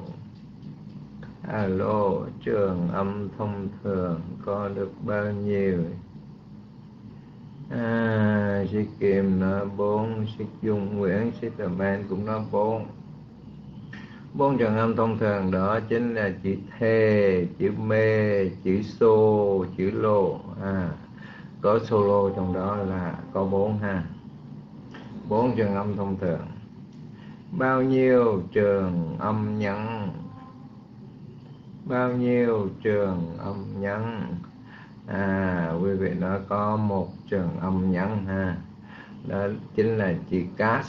Alo, trường âm thông thường có được bao nhiêu? À, Sĩ Kiềm nói bốn, Sĩ Dung Nguyễn, Sĩ Tờ Ban cũng nói bốn. Bốn trường âm thông thường đó chính là chữ thê, chữ mê, chữ xô, chữ lô. À, có solo trong đó là có bốn ha. Bốn trường âm thông thường. Bao nhiêu trường âm nhấn? Bao nhiêu trường âm nhấn? À, quý vị nói có một trường âm nhấn ha, đó chính là chữ cát.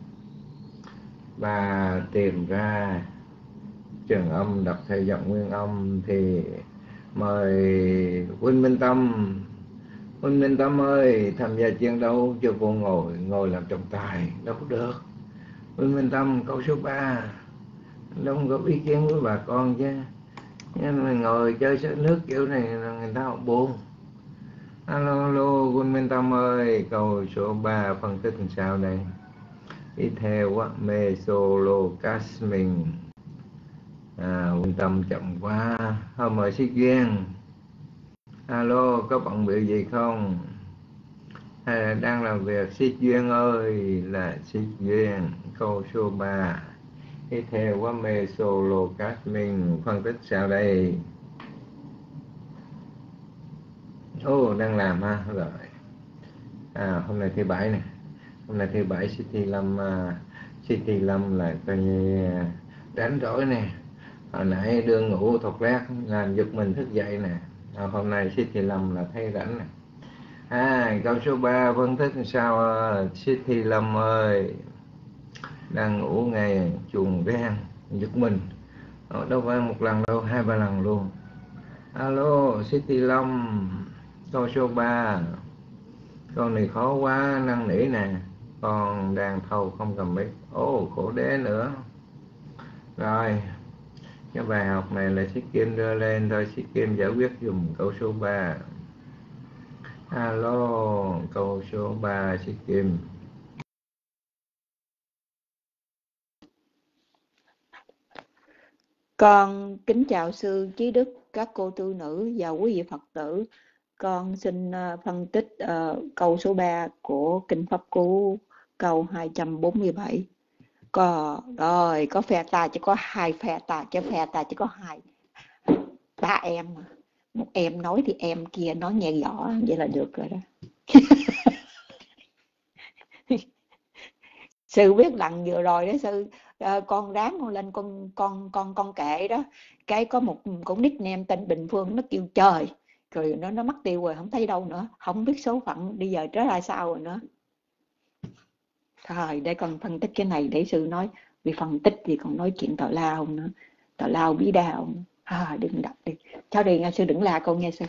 Và tìm ra trường âm đọc theo giọng nguyên âm thì mời Huynh Minh Tâm. Huynh Minh Tâm ơi, tham gia chiến đấu cho cô ngồi ngồi làm trọng tài đâu có được. Huynh Minh Tâm câu số ba, đóng góp ý kiến với bà con chứ, nhưng mà ngồi chơi sới nước kiểu này là người ta học buồn. Alo, alo, Huynh Minh Tâm ơi, câu số ba phân tích làm sao đây? Đi theo quá, mê solo cast mình. À, Huynh Tâm chậm quá. Thôi mời Xích Duyên. Alo, có bận biểu gì không? Hay là đang làm việc? Xích Duyên ơi, là Xích Duyên. Câu số ba. Đi theo quá, mê solo cast mình. Phân tích sao đây? Ồ, oh, đang làm ha, rồi. À, hôm nay thứ bảy nè, hôm nay thứ bảy City Lâm, uh, City Lâm là coi như uh, đánh rỗi nè. Hồi nãy đưa ngủ thọc lát làm giật mình thức dậy nè. À, hôm nay City Lâm là thấy rảnh nè. À, câu số ba phân tích sao uh, City Lâm ơi, đang ngủ ngay chuồng gan giật mình. Ờ, đâu phải một lần đâu, hai ba lần luôn. Alo City Lâm, câu số ba. Con này khó quá, năn nỉ nè, con đang thâu không cầm mic. Ồ, khổ đế nữa. Rồi, cái bài học này là Sĩ Kim đưa lên thôi, Sĩ Kim giải quyết dùm câu số ba. Alo, câu số ba Sĩ Kim. Con kính chào sư Chí Đức, các cô tu nữ và quý vị Phật tử. Con xin phân tích uh, câu số ba của Kinh Pháp Cú câu hai trăm bốn mươi bảy. có rồi, có phe ta chỉ có hai phe ta, chứ phe ta chỉ có hai ba em, một em nói thì em kia nói nghe rõ, vậy là được rồi đó. Sư biết lần vừa rồi đó sư, uh, con ráng con lên con con con con kệ đó, cái có một con nickname tên Bình Phương, nó kêu trời, rồi nó nó mất tiêu rồi, không thấy đâu nữa, không biết số phận bây giờ trở ra sao rồi nữa. Thôi để con phân tích cái này để sư nói, vì phân tích thì còn nói chuyện tào lao nữa, tào lao bí đao nữa. À, đừng đọc đi, cháu đi nghe sư, đừng la con nghe sư.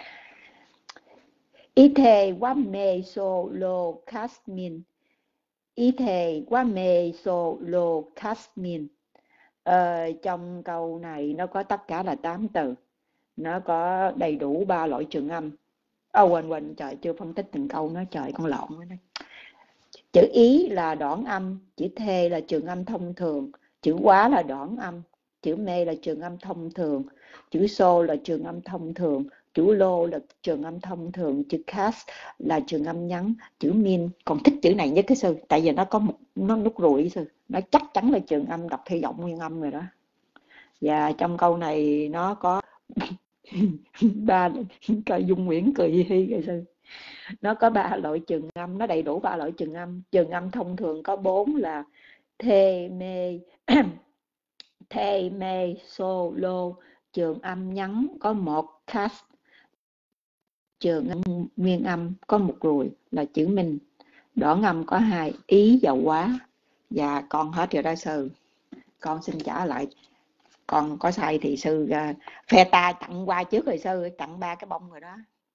Ite wame so lo kasmin, ite wame so lo kasmin. Ờ, trong câu này nó có tất cả là tám từ, nó có đầy đủ ba loại trường âm. À, quên quên trời, chưa phân tích từng câu nó, trời con lộn đó. Chữ ý là đoạn âm, chữ thê là trường âm thông thường, chữ quá là đoạn âm, chữ mê là trường âm thông thường, chữ xô là trường âm thông thường, chữ lô là trường âm thông thường, chữ cast là trường âm nhắn, chữ min, còn thích chữ này nhất cái sư, tại vì nó có một nó nút ruồi sư, nó chắc chắn là trường âm, đọc theo giọng nguyên âm rồi đó. Và trong câu này nó có ba coi Dung Nguyễn cười hi hi rồi sư. Nó có ba loại trường âm, nó đầy đủ ba loại trường âm. Trường âm thông thường có bốn là thê mê thê mê xô lô. Trường âm ngắn có một cast. Trường âm nguyên âm có một ruồi là chữ minh. Đoạn âm có hai, ý và quá. Và con hết rồi đó sư, con xin trả lại. Con có sai thì sư uh, phe ta tặng qua trước rồi sư, tặng ba cái bông rồi đó.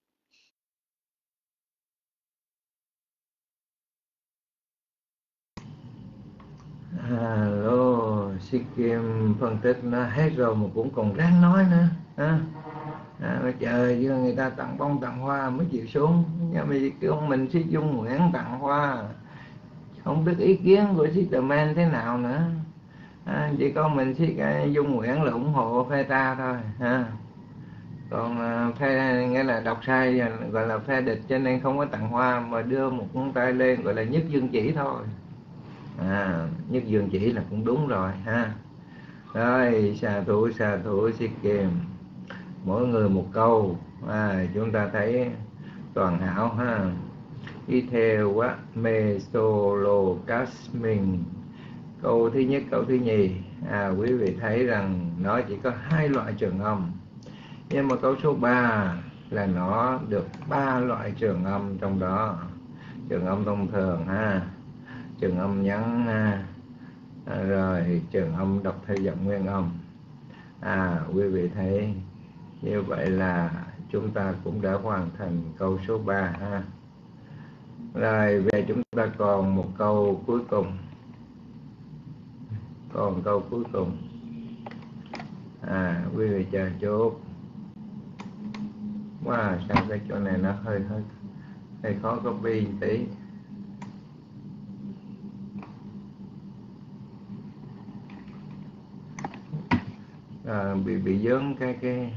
Alo, Sĩ Kim phân tích nó hết rồi mà cũng còn ráng nói nữa. À, à, trời, chứ người ta tặng bông tặng hoa mới chịu xuống. Nhưng mà cái ông mình Sĩ Dung Nguyễn tặng hoa, không biết ý kiến của Sĩ Tờ Man thế nào nữa. À, chỉ có mình Sĩ Dung Nguyễn là ủng hộ phe ta thôi. À, còn phe nghĩa là đọc sai gọi là phe địch, cho nên không có tặng hoa mà đưa một ngón tay lên gọi là nhất dương chỉ thôi. À, nhất dương chỉ là cũng đúng rồi ha. Rồi, xà thủ xà thủ Sĩ Kim, mỗi người một câu. À, chúng ta thấy toàn hảo ha. Đi theo á mê solo casmin. Câu thứ nhất, câu thứ nhì, à, quý vị thấy rằng nó chỉ có hai loại trường âm, nhưng mà câu số ba là nó được ba loại trường âm trong đó. Trường âm thông thường ha, trường âm nhắn ha, à, rồi trường âm đọc theo giọng nguyên âm. À, quý vị thấy như vậy là chúng ta cũng đã hoàn thành câu số ba ha. Rồi về chúng ta còn một câu cuối cùng. Còn câu cuối cùng. À, quý vị chờ chút. Wow, sao cái chỗ này nó hơi hơi hơi khó copy một tí. À, bị bị dướng cái cái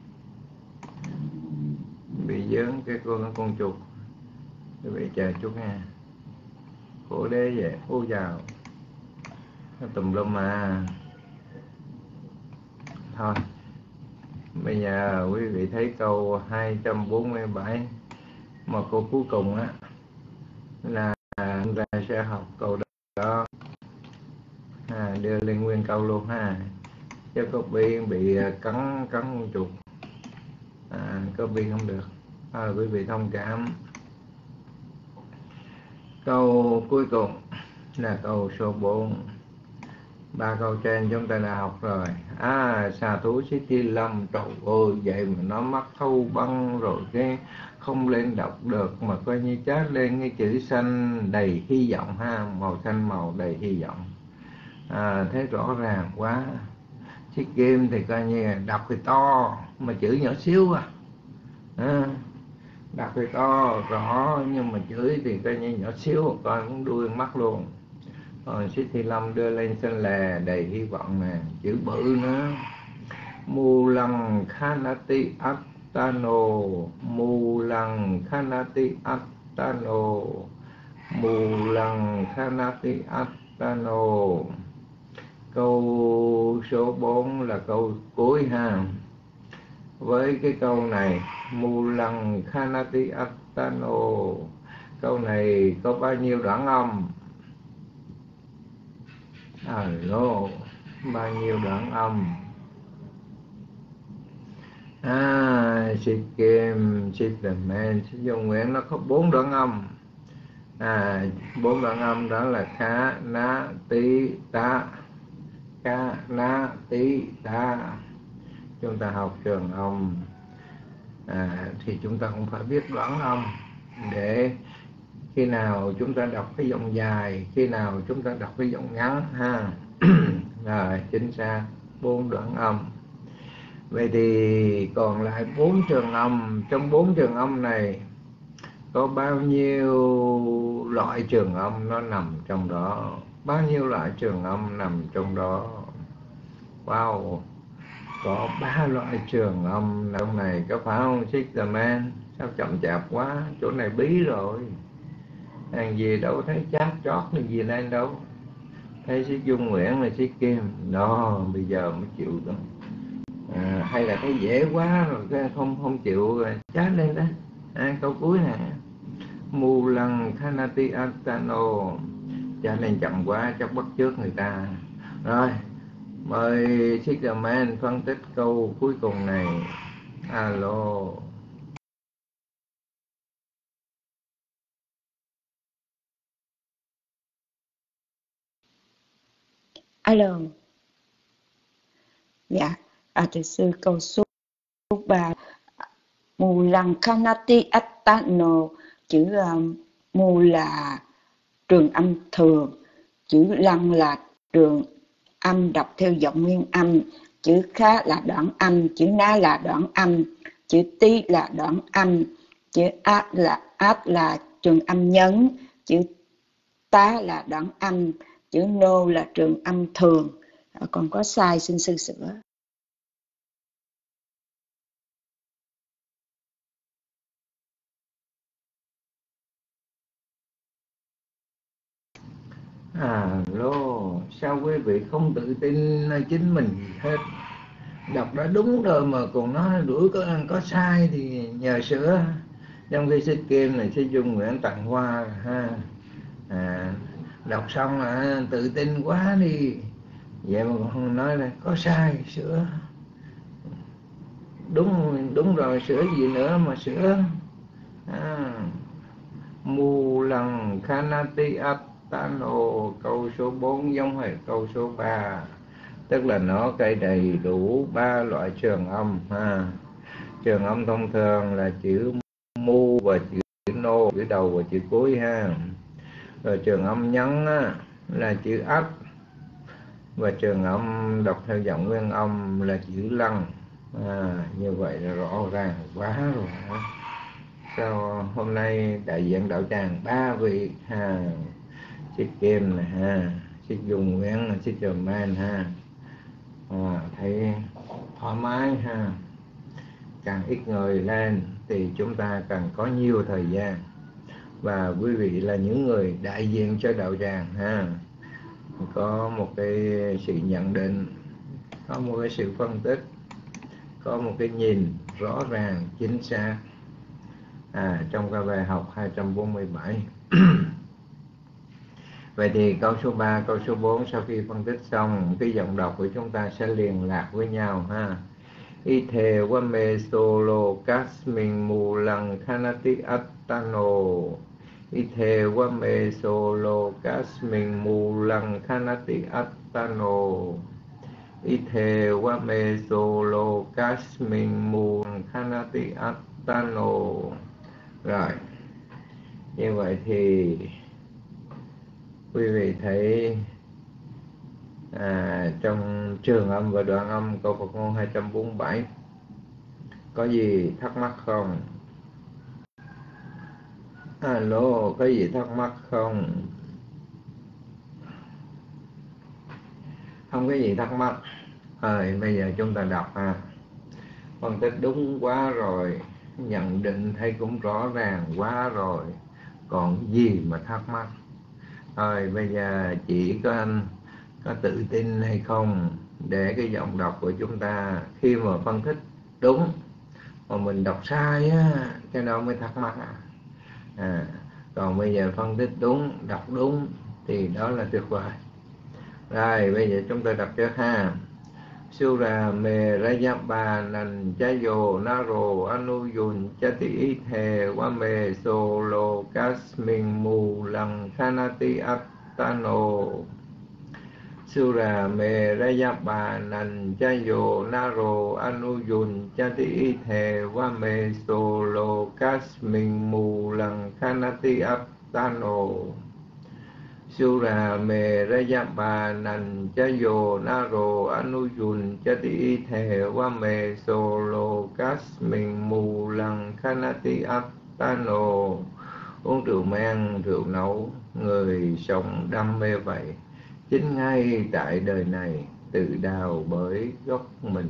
bị dướng cái con con chuột. Quý vị chờ chút nha. Khổ đế vậy. Ô chào. Nó tùm lum mà. Thôi, bây giờ quý vị thấy câu hai trăm bốn mươi bảy, mà câu cuối cùng á là chúng ta sẽ học câu đó, à, đưa lên nguyên câu luôn ha, chứ copy bị cắn cắn con chuột, à, copy không được. À, quý vị thông cảm. Câu cuối cùng là câu số bốn. Ba câu trên chúng ta đã học rồi. À, xà thú Sĩ Thi Lâm, trời ơi, vậy mà nó mắc thâu băng rồi cái không lên đọc được, mà coi như chát lên cái chữ xanh đầy hy vọng ha, màu xanh màu đầy hy vọng. À, thấy rõ ràng quá. Sĩ Kim thì coi như đọc thì to mà chữ nhỏ xíu à. À, đọc thì to rõ nhưng mà chữ thì coi như nhỏ xíu, coi cũng đuôi mắt luôn. Còn Sĩ Thi Lâm đưa lên xanh lè đầy hy vọng nè, chữ bự nữa. Mù lăng khanati attano, mù lăng khanati attano, mù lăng khanati attano. Attano. Câu số bốn là câu cuối ha. Với cái câu này Mulang Khanati Attano, câu này có bao nhiêu đoạn âm? Alo, bao nhiêu đoạn âm? À, Sĩ Kim, Sĩ Tờ Men, Sĩ Dung Nguyễn nó có bốn đoạn âm. À, bốn đoạn âm đó là Kha, Na, Ti, Ta. Kha, Na, Ti, Ta. Chúng ta học trường âm à, thì chúng ta cũng phải biết đoạn âm để khi nào chúng ta đọc cái giọng dài, khi nào chúng ta đọc cái giọng ngắn ha. Rồi, chính xác, bốn đoạn âm. Vậy thì còn lại bốn trường âm. Trong bốn trường âm này có bao nhiêu loại trường âm nó nằm trong đó? Bao nhiêu loại trường âm nằm trong đó? Wow, có ba loại trường âm trong này, có phải không Sister Man? Sao chậm chạp quá, chỗ này bí rồi. Hàng gì đâu thấy chát chót được gì lên đâu. Thấy Sĩ Dung Nguyễn là Sĩ Kim. Đó, bây giờ mới chịu đó. À, hay là thấy dễ quá rồi không không chịu chát lên đó. À, câu cuối này Mulang Khanati Attano, cho nên chậm quá chắc bắt chước người ta. Rồi, mời Sister Man phân tích câu cuối cùng này. Alo. Alo. Dạ, à, thưa sư, câu số ba Mulang Khanati Attano, chữ uh, Mu là trường âm thường, chữ Lăng là trường âm đọc theo giọng nguyên âm, chữ Khá là đoạn âm, chữ Na là đoạn âm, chữ Tí là đoạn âm, chữ Át là át là trường âm nhấn, chữ Tá là đoạn âm, chữ Nô là trường âm thường. À, còn có sai xin sư sửa. À lô, sao quý vị không tự tin chính mình hết? Đọc đã đúng rồi mà còn nói đuổi có ăn có sai thì nhờ sửa. Trong khi Sĩ Kim này Sĩ Dung Nguyễn tặng hoa ha. À, đọc xong là tự tin quá đi. Vậy mà còn nói là có sai sửa. Đúng đúng rồi, sửa gì nữa mà sửa. À, Mulang Khanati Attano, câu số bốn giống hệt câu số ba, tức là nó cây đầy đủ ba loại trường âm ha. Trường âm thông thường là chữ mu và chữ nô, chữ đầu và chữ cuối ha. Rồi trường âm nhấn á, là chữ ách, và trường âm đọc theo giọng nguyên âm là chữ lăng. À, như vậy là rõ ràng quá rồi ha. Sao hôm nay đại diện đạo tràng ba vị ha, Sĩ Kim này ha, Sĩ Dung Nguyễn, Sĩ Trường Man ha, à, thấy thoải mái ha. Càng ít người lên thì chúng ta càng có nhiều thời gian, và quý vị là những người đại diện cho đạo tràng ha, có một cái sự nhận định, có một cái sự phân tích, có một cái nhìn rõ ràng chính xác à, trong cái bài học hai trăm bốn mươi bảy. Vậy thì câu số ba, câu số bốn sau khi phân tích xong, cái giọng đọc của chúng ta sẽ liền lạc với nhau ha. Ithe wame solo kasming mulang khanati attano. Ithe wame solo kasming mulang khanati attano. Ithe wame solo kasming mulang khanati attano. Rồi, như vậy thì quý vị thấy à, trong trường âm và đoạn âm câu Phật ngôn hai trăm bốn mươi bảy có gì thắc mắc không? Alo, có gì thắc mắc không? Không có gì thắc mắc. Rồi, bây giờ chúng ta đọc ha. Phân tích đúng quá rồi, nhận định thấy cũng rõ ràng quá rồi, còn gì mà thắc mắc? Rồi bây giờ chỉ có anh có tự tin hay không để cái giọng đọc của chúng ta khi mà phân tích đúng mà mình đọc sai á, cái đó mới thắc mắc. À, còn bây giờ phân tích đúng, đọc đúng thì đó là tuyệt vời. Rồi bây giờ chúng ta đọc trước ha. Sura me rajapa nan chayo naro anuyun chati the wame solo kasmin mu lang khanati attano. Sura me rajapa nan chayo naro anuyun chati the wame solo kasmin mu lang khanati attano. Sura me rajapa nan chayo naro anuyun chati the wame solo kasmin mu lang khanati attano. Uống rượu men, rượu nấu, người sống đam mê vậy, chính ngay tại đời này tự đào bởi gốc mình.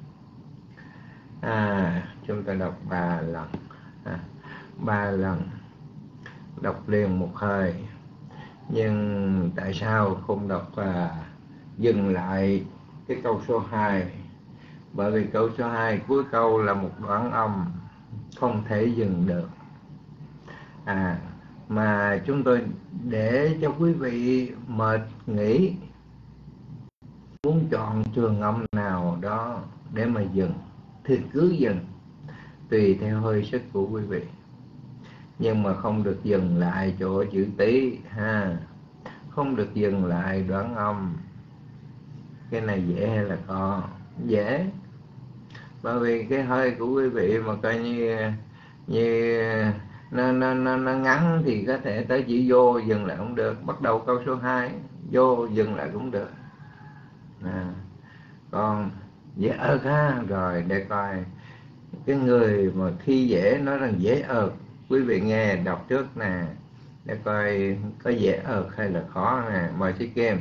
À, chúng ta đọc ba lần, à, ba lần, đọc liền một hơi. Nhưng tại sao không đọc và dừng lại cái câu số hai? Bởi vì câu số hai cuối câu là một đoạn âm không thể dừng được. À, mà chúng tôi để cho quý vị mệt nghỉ, muốn chọn trường âm nào đó để mà dừng thì cứ dừng, tùy theo hơi sức của quý vị. Nhưng mà không được dừng lại chỗ chữ tí ha, không được dừng lại đoạn âm. Cái này dễ hay là khó? Dễ. Bởi vì cái hơi của quý vị mà coi như như nó, nó, nó, nó ngắn thì có thể tới chỉ vô dừng lại cũng được. Bắt đầu câu số hai vô dừng lại cũng được. À, còn dễ ợt ha. Rồi để coi cái người mà khi dễ nói rằng dễ ợt, quý vị nghe đọc trước nè để coi có dễ ợt hay là khó nè. Mời chị Kim.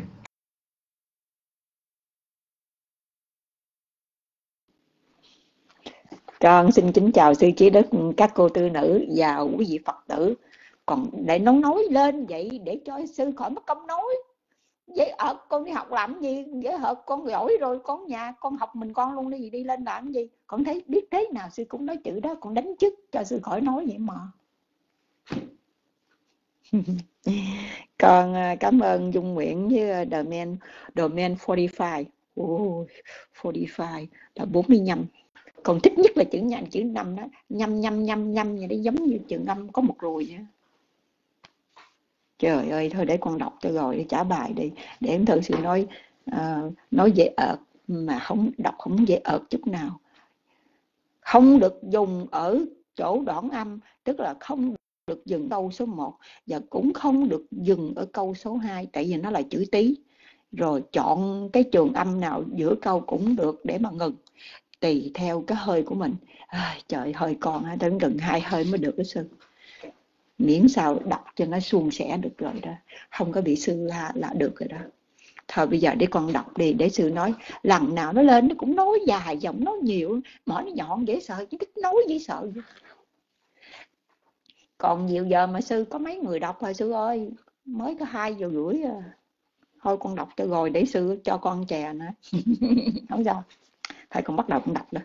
Con xin kính chào sư Trí Đức, các cô tư nữ và quý vị Phật tử. Còn để nó nói lên vậy để cho sư khỏi mất công nói. Dễ ợt con đi học làm gì? Dễ ợt con giỏi rồi, con nhà con học mình con luôn đi đi lên làm gì? Con thấy biết thế nào sư cũng nói chữ đó, con đánh chức cho sư khỏi nói vậy mà. Con cảm ơn Dung Nguyễn với domain domain bốn mươi lăm. Oh, bốn mươi lăm là bốn mươi lăm. Còn thích nhất là chữ nhầm chữ năm đó, nhâm nhâm nhâm nhâm vậy đó, giống như chữ ngâm có một ruồi nữa. Trời ơi, thôi để con đọc cho rồi để trả bài đi, để em thử sự nói uh, nói dễ ợt mà không đọc không dễ ợt chút nào. Không được dùng ở chỗ đoạn âm, tức là không được dừng câu số một và cũng không được dừng ở câu số hai, tại vì nó là chữ tí. Rồi chọn cái trường âm nào giữa câu cũng được để mà ngừng, tùy theo cái hơi của mình. À, trời, hơi con đến gần hai hơi mới được cái sư, miễn sao đọc cho nó suôn sẻ được rồi đó, không có bị sư la là được rồi đó. Thôi bây giờ để con đọc đi, để sư nói. Lần nào nó lên nó cũng nói dài dòng, nói nhiều, mỗi nó nhọn dễ sợ, chứ biết nói dễ sợ. Còn nhiều giờ mà sư có mấy người đọc rồi sư ơi, mới có hai giờ rưỡi à. Thôi con đọc cho rồi để sư cho con chè nữa. Không sao. Thôi con bắt đầu con đọc đó.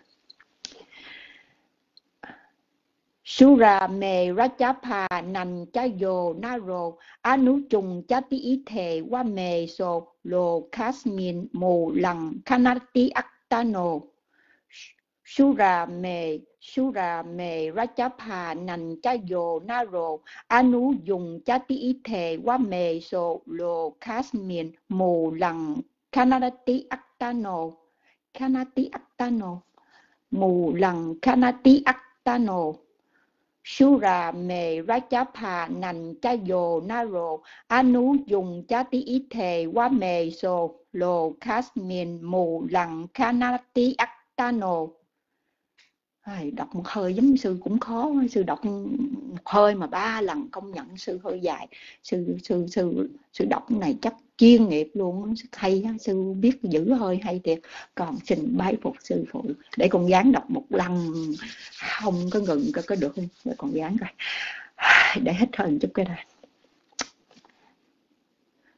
Sura me rajapa nan chayo naro anuchung chati ithe wa me so lo kasmin mu lang kanati attano. Sura me Sura me rajapa nan chayo naro anu dùng chati ithe wa me so lo kasmin mu lang kanati attano. Kanati attano. Mu lang kanati attano. Sura me rajapa nan chayo naro anu dùng chati ithe wa me so lo kasmin mu lang kanati attano. Đọc một hơi giống sư cũng khó, sư đọc một hơi mà ba lần, công nhận sư hơi dài. Sư sư sư sư đọc này chắc chuyên nghiệp luôn, hay sư biết giữ hơi hay thiệt. Còn xin bái phục sư phụ, để con dáng đọc một lần không có ngừng có có được không? Để con dáng coi, để hết hơi chút cái này.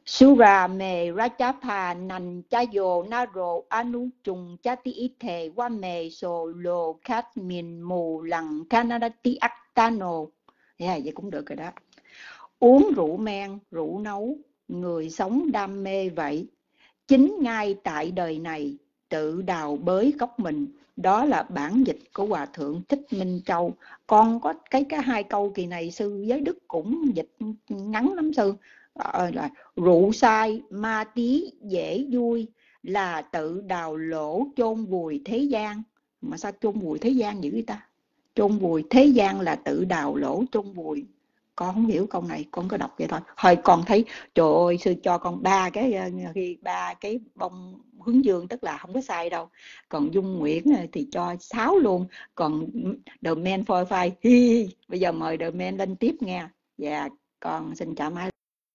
Sura me Rajapha nan chayo naro anu chung chati ithe wa me so lo khat min mù lằng kanadati aktano. Yeah, vậy cũng được rồi đó. Uống rượu men, rượu nấu, người sống đam mê vậy. Chính ngay tại đời này tự đào bới gốc mình. Đó là bản dịch của Hòa Thượng Thích Minh Châu. Còn có cái cái hai câu kỳ này sư Giới Đức cũng dịch ngắn lắm sư. Ờ, là rượu sai ma tí dễ vui là tự đào lỗ chôn vùi thế gian. Mà sao chôn vùi thế gian dữ vậy ta? Chôn vùi thế gian là tự đào lỗ chôn vùi. Con không hiểu câu này, con có đọc vậy thôi. Hồi con thấy trời ơi, sư cho con ba cái khi ba cái bông hướng dương, tức là không có sai đâu. Còn Dung Nguyễn thì cho sáu luôn. Còn The Man for Five hi, bây giờ mời The Man lên tiếp nghe. Dạ, con xin chào mai.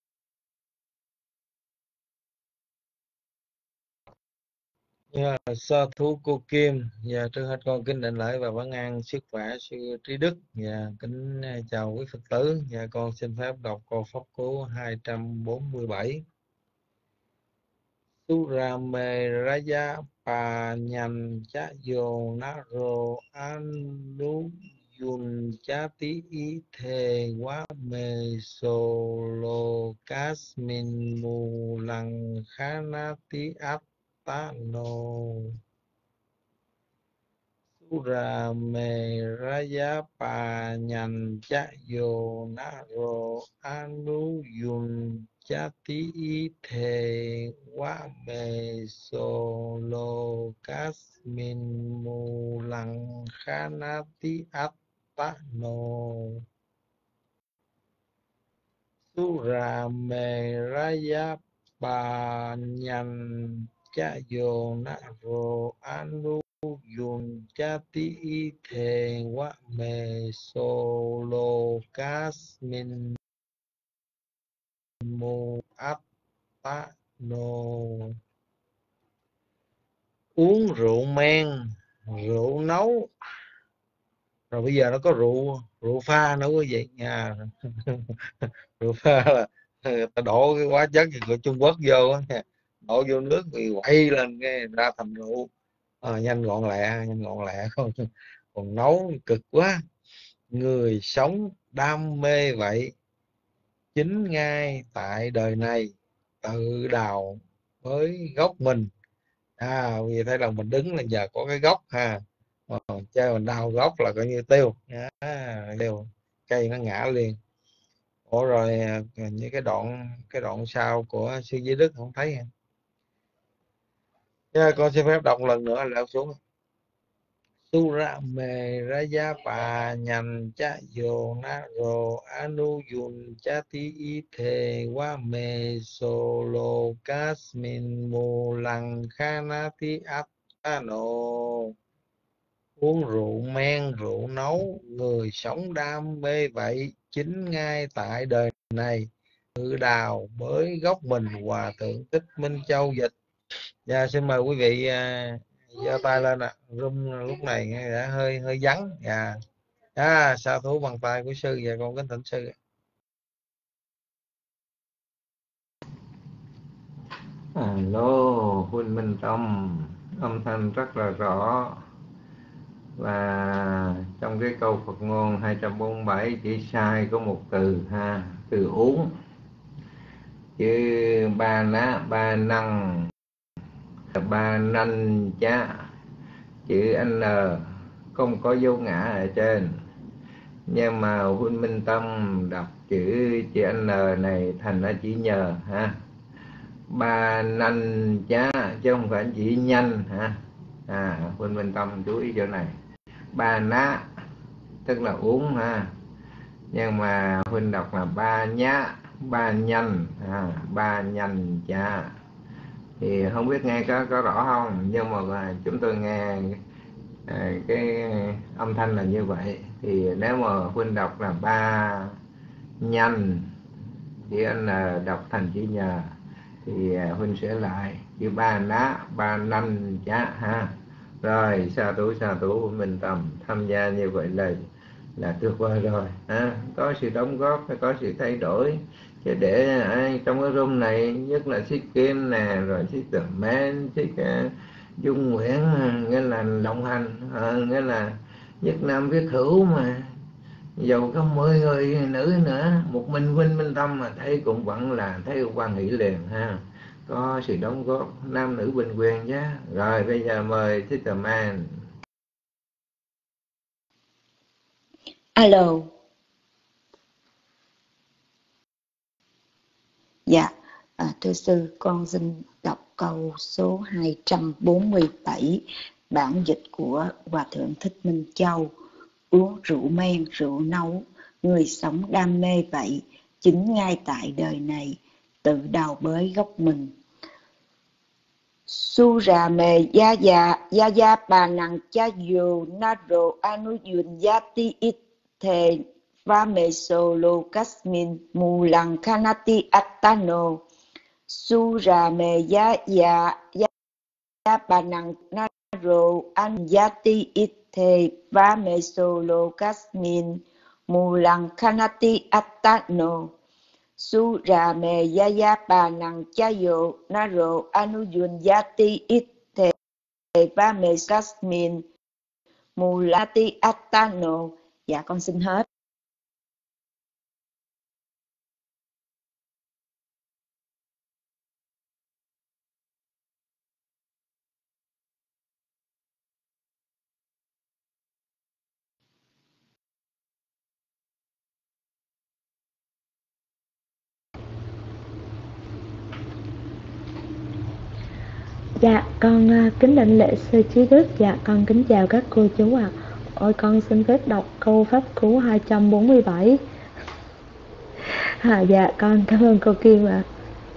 Yeah, sa thú cô Kim. Dạ, trước hết con kính đảnh lễ và vấn an sức khỏe sư Trí Đức. Dạ, kính chào quý Phật tử. Dạ, con xin phép đọc câu pháp cú hai trăm bốn mươi bảy. Surame Raja Panyan Chayo Naro Anu Yun Chati Ithe Wa Me Solo Kasmin Mulang Khanati Attano Surame Raja Panyan Chayo Naro Anu Yun Chati Ithe Wa Me Solo Kasmin Mulang Khanati Attano Surame Raja Panyan Chayo Naro Anu Yun Chati Ithe Wa Me Solo Kasmin Mu Attano. Uống rượu men, rượu nấu, rồi bây giờ nó có rượu rượu pha nữa quý vị nha. Rượu pha là ta đổ cái hóa chất của Trung Quốc vô á, đổ vô nước thì quay lên cái ra thành rượu. À, nhanh gọn lẹ, nhanh gọn lẹ không. Còn nấu cực quá. Người sống đam mê vậy. Chính ngay tại đời này tự đào với gốc mình. À, vì thấy là mình đứng là giờ có cái gốc ha. Mà chơi mình đào gốc là coi như tiêu. À, tiêu. Cây nó ngã liền. Ủa rồi như cái đoạn cái đoạn sau của sư Giới Đức không thấy hả? Yeah, con xin phép đọc lần nữa leo xuống. Surame Raja Panyan Chayo Naro Anu Yun Chati Ithe Wa Me Solo Kasmin Mulang Khanati Attano. Uống rượu men, rượu nấu, người sống đam mê vậy. Chính ngay tại đời này tự đào bới gốc mình. Hòa Thượng Thích Minh Châu dịch. Dạ, xin mời quý vị giơ tay lên ạ. À. Room lúc này đã hơi hơi vắng. Dạ. À, sa thú bằng tay của sư. Và con kính thỉnh sư. Alo, Huynh Minh Tâm, âm thanh rất là rõ. Và trong cái câu Phật ngôn hai trăm bốn mươi bảy chỉ sai có một từ ha, từ uống. Chứ ba ná, ba năng, ba nanh chá, chữ N không có dấu ngã ở trên. Nhưng mà Huynh Minh Tâm đọc chữ chữ N này thành ra chỉ nhờ ha. Ba nanh chá chứ không phải chỉ nhanh ha. À, Huynh Minh Tâm chú ý chỗ này. Ba ná tức là uống ha. Nhưng mà Huynh đọc là ba nhá, ba nhanh à, ba nhanh chá. Thì không biết nghe có có rõ không, nhưng mà chúng tôi nghe à, cái âm thanh là như vậy. Thì nếu mà Huynh đọc là ba nhanh thì anh là đọc thành chữ nhờ, thì Huynh sẽ lại chữ ba ná, ba nanh chá ha. Rồi sa thú sa thú Minh Tâm tham gia như vậy là là tuyệt vời rồi ha. Có sự đóng góp, có sự thay đổi chứ để ai trong cái room này, nhất là Sister Kim nè, rồi Sister Man, Sister Dung Nguyễn, nghĩa là đồng hành, à, nghĩa là Việt Nam viết hữu mà, dầu có mười người nữ nữa, một mình Vinh Minh Tâm mà thấy cũng vẫn là thấy quan hỷ liền ha, có sự đóng góp nam nữ bình quyền chứ. Rồi bây giờ mời Sister Man. Alo. Dạ, à, thưa sư, con xin đọc câu số hai trăm bốn mươi bảy, bản dịch của Hòa Thượng Thích Minh Châu. Uống rượu men, rượu nấu, người sống đam mê vậy, chính ngay tại đời này, tự đào bới gốc mình. Sura me ya ya ya ya bà năng cha yo naro anu yun yati it the va me solo kasmin mulang kanati attano. Sura me ya ya ya ya bà năng naro anu yati it the va me solo kasmin mulang kanati attano. Sura me yaya bà năng chayo naro anuyun yati it te va me kasmin mulati attano. Dạ con xin hết. Dạ, con uh, kính đảnh lễ sư trí đức. Dạ, con kính chào các cô chú ạ. À. Ôi, con xin phép đọc câu pháp cú hai trăm bốn mươi bảy. À, dạ, con cảm ơn cô Kim ạ. À.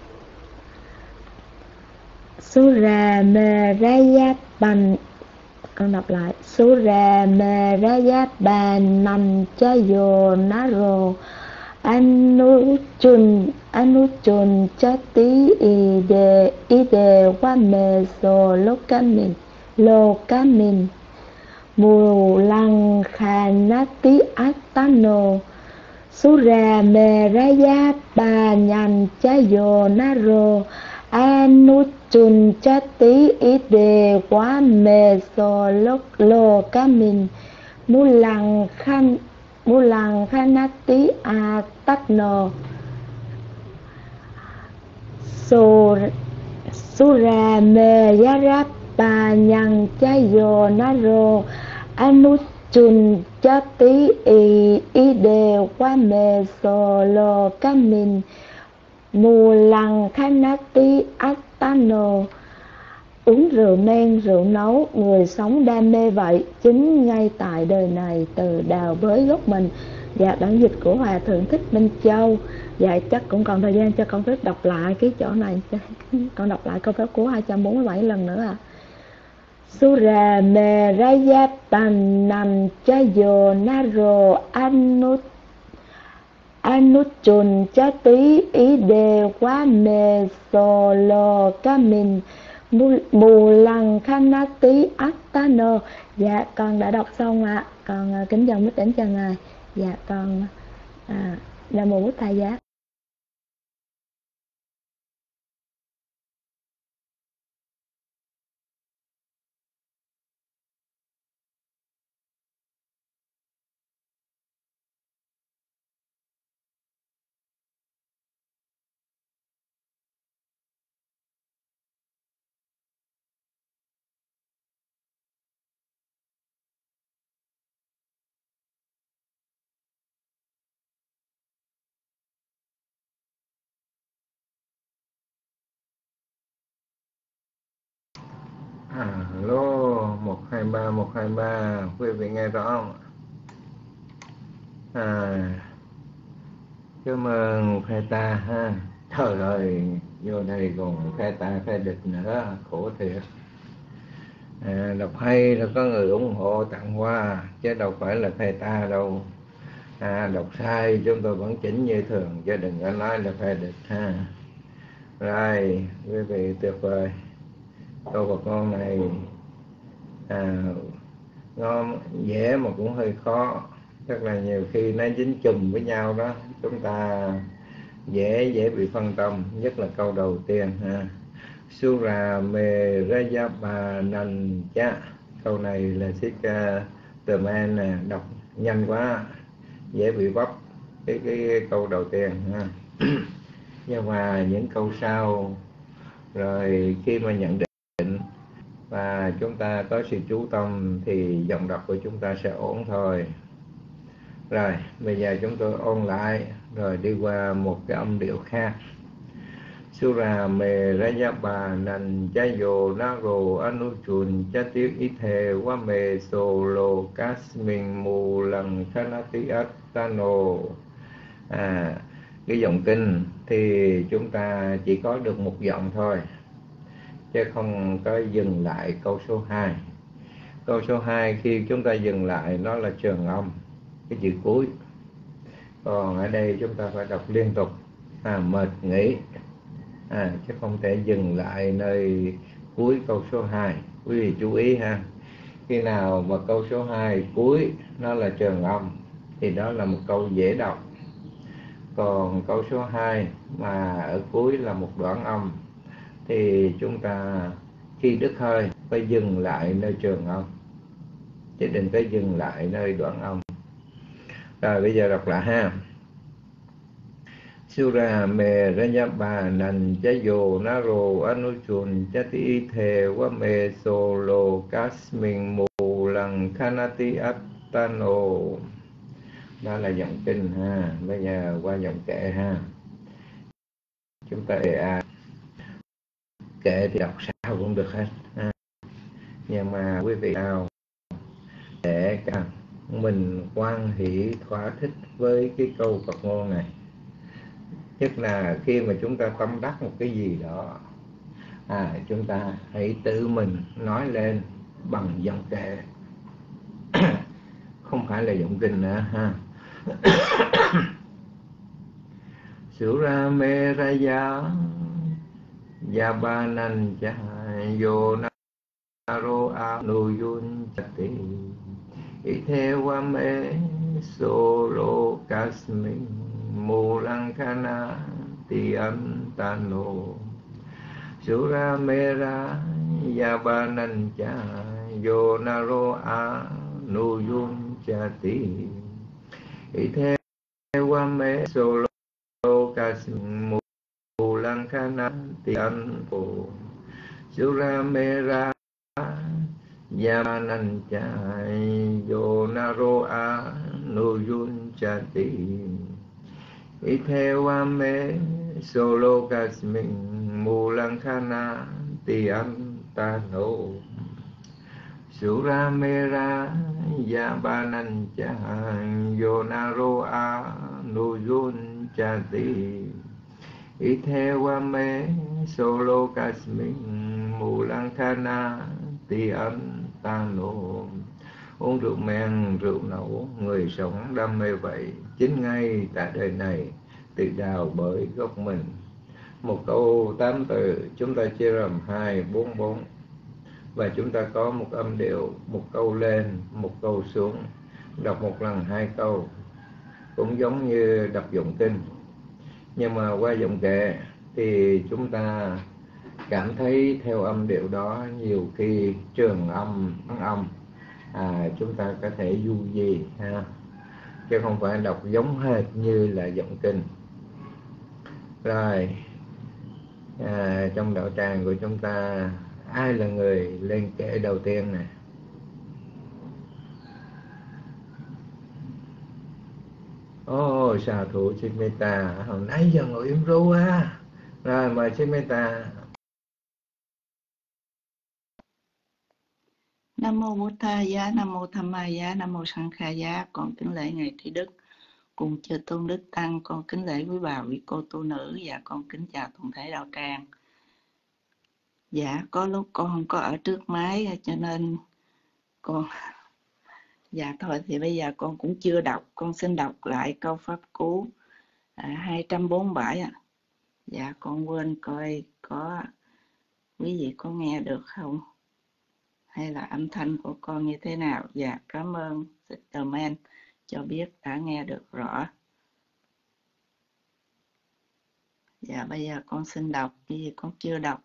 Sura me raya ban, con đọc lại. Sura me raya ban nam chayo naro anuchun anuchun chati ide ide wame so lokamin lokamin mulang khanati atano. Sura me raya banyan chayo naro anuchun chati ide wame so lokamin mulang khan mulang khanati atano. Sura me yarapa nyang chayo naro anuchun chati ide wame solo kamin mulang khanati atano. Uống rượu men, rượu nấu, người sống đam mê vậy, chính ngay tại đời này, từ đào bới gốc mình. Dạ, bản dịch của Hòa Thượng Thích Minh Châu. Dạ, chắc cũng còn thời gian cho con phép đọc lại cái chỗ này. Con đọc lại câu pháp của hai trăm bốn mươi bảy lần nữa à. Sura me raya pan nam chayo naro anut anuchun chati ide wame solo kamin mulang khanati attano. Dạ, con đã đọc xong ạ. À. Con kính dâng mít đến cho ngài. Dạ, con à, Nam mô Bổn Thầy Giá. Alo, một hai ba một hai ba, quý vị nghe rõ không? À, cảm ơn khai ta ha. Trời ơi, vô đây còn khai ta khai địch nữa, khổ thiệt. À, đọc hay là có người ủng hộ tặng qua, chứ đâu phải là khai ta đâu. À, đọc sai chúng tôi vẫn chỉnh như thường, chứ đừng có nói là khai địch ha. Rồi, quý vị tuyệt vời. Câu Phật ngôn này à, ngon dễ mà cũng hơi khó, chắc là nhiều khi nó dính chùm với nhau đó, chúng ta dễ dễ bị phân tâm, nhất là câu đầu tiên ha. Sura me Rajapanancha. Câu này là Sikha The Man nè, đọc nhanh quá dễ bị vấp cái cái câu đầu tiên ha. Nhưng mà những câu sau rồi khi mà nhận định và chúng ta có sự chú tâm thì giọng đọc của chúng ta sẽ ổn thôi. Rồi bây giờ chúng tôi ôn lại rồi đi qua một cái âm điệu khác. Sura me Rajapanan Chayo Naro Anuchun Chatir Ithe Wame Solo Kasmin Mulang Khanati Attano. À, cái giọng kinh thì chúng ta chỉ có được một giọng thôi, chứ không có dừng lại câu số hai. Câu số hai khi chúng ta dừng lại nó là trường âm, cái chữ cuối. Còn ở đây chúng ta phải đọc liên tục, à, mệt nghỉ, à, chứ không thể dừng lại nơi cuối câu số hai. Quý vị chú ý ha, khi nào mà câu số hai cuối nó là trường âm thì đó là một câu dễ đọc. Còn câu số hai mà ở cuối là một đoạn âm thì chúng ta khi đứt hơi phải dừng lại nơi trường âm, chứ đừng có dừng lại nơi đoạn âm. Rồi bây giờ đọc lại ha. Sura me Rajapanan Chayo Naro Anuchun Chati The Wame Solo Kasmin Mulang Khanati Attano. Đó là giọng kinh ha. Bây giờ qua giọng kệ ha. Chúng ta à, kệ thì đọc sao cũng được hết ha. Nhưng mà quý vị nào để cả mình hoan hỷ thỏa thích với cái câu Phật ngôn này, nhất là khi mà chúng ta tâm đắc một cái gì đó, à, chúng ta hãy tự mình nói lên bằng giọng kệ, không phải là giọng kinh nữa ha. Sura me Raja Yabanan Chayo Naro Anuyun Chati Ithewa me Solo Kasmin Mulankana Tiantano. Sura Mera Yabanan Chayo Naro Anuyun Chati Ithewa me Solo Kasmin Mulankana Tiantano. Sura Mera Yabanan Chayo Naro Anuyun Chati Ithewa me Solo Kasmin Mulankana Tiantano. Sura Mera Yabanan Chayo Naro Anuyun Chati Ithewa me Solo Kasmin Mulankana Tiantano. Uống rượu men, rượu nấu, người sống đam mê vậy, chính ngay tại đời này tự đào bởi gốc mình. Một câu tám từ chúng ta chia làm hai, bốn bốn, và chúng ta có một âm điệu, một câu lên, một câu xuống, đọc một lần hai câu, cũng giống như đọc giọng kinh. Nhưng mà qua giọng kệ thì chúng ta cảm thấy theo âm điệu đó nhiều khi trường âm, âm, à, chúng ta có thể du gì ha, chứ không phải đọc giống hệt như là giọng kinh. Rồi à, trong đạo tràng của chúng ta ai là người lên kệ đầu tiên nè? Ồ, oh, xà thủ Chimeta hồi nãy giờ ngồi im ru á. Rồi mời Chimeta. Nam mô Bổn Thầy Giá, Nam mô Tham Ma Giá, Nam mô Sang Kha Giá. Con kính lễ ngài Trí Đức cùng chư tôn đức tăng. Con kính lễ quý bà quý cô tu nữ và con kính chào toàn thể đạo tràng. Dạ có lúc con không có ở trước máy cho nên con dạ thôi thì bây giờ con cũng chưa đọc. Con xin đọc lại câu pháp cú à, hai trăm bốn mươi bảy ạ. À. Dạ con quên coi có quý vị có nghe được không, hay là âm thanh của con như thế nào. Dạ cảm ơn Sister Man cho biết đã nghe được rõ. Dạ bây giờ con xin đọc, vì con chưa đọc.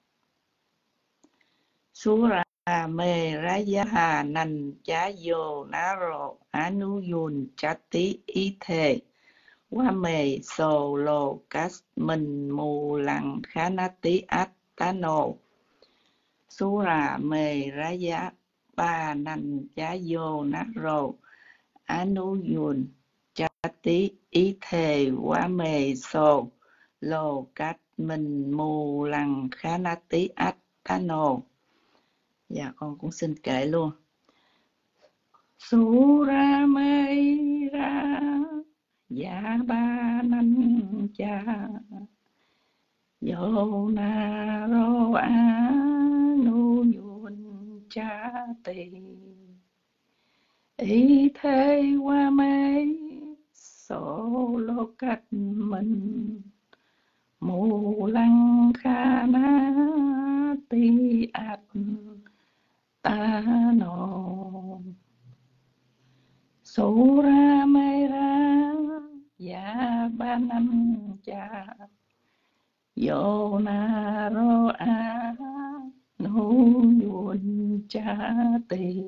Sura me rayaha nan chayo naro anuyun chati ithe wa me so lo kas min mu lăng khanati attano Sura me raya ba nan chayo naro anuyun chati ithe wa me so lo kas min mu lăng khanati attano. Dạ con cũng xin kể luôn. Sura Meira Dạ ba nanh cha Yo na ro a nu yun cha tì Ý thế qua mê Sổ lô cách mình Mù lăng kha na ti ạt ta nô Sura Meira Ya ba năm cha Yo na ro a nu yun cha tì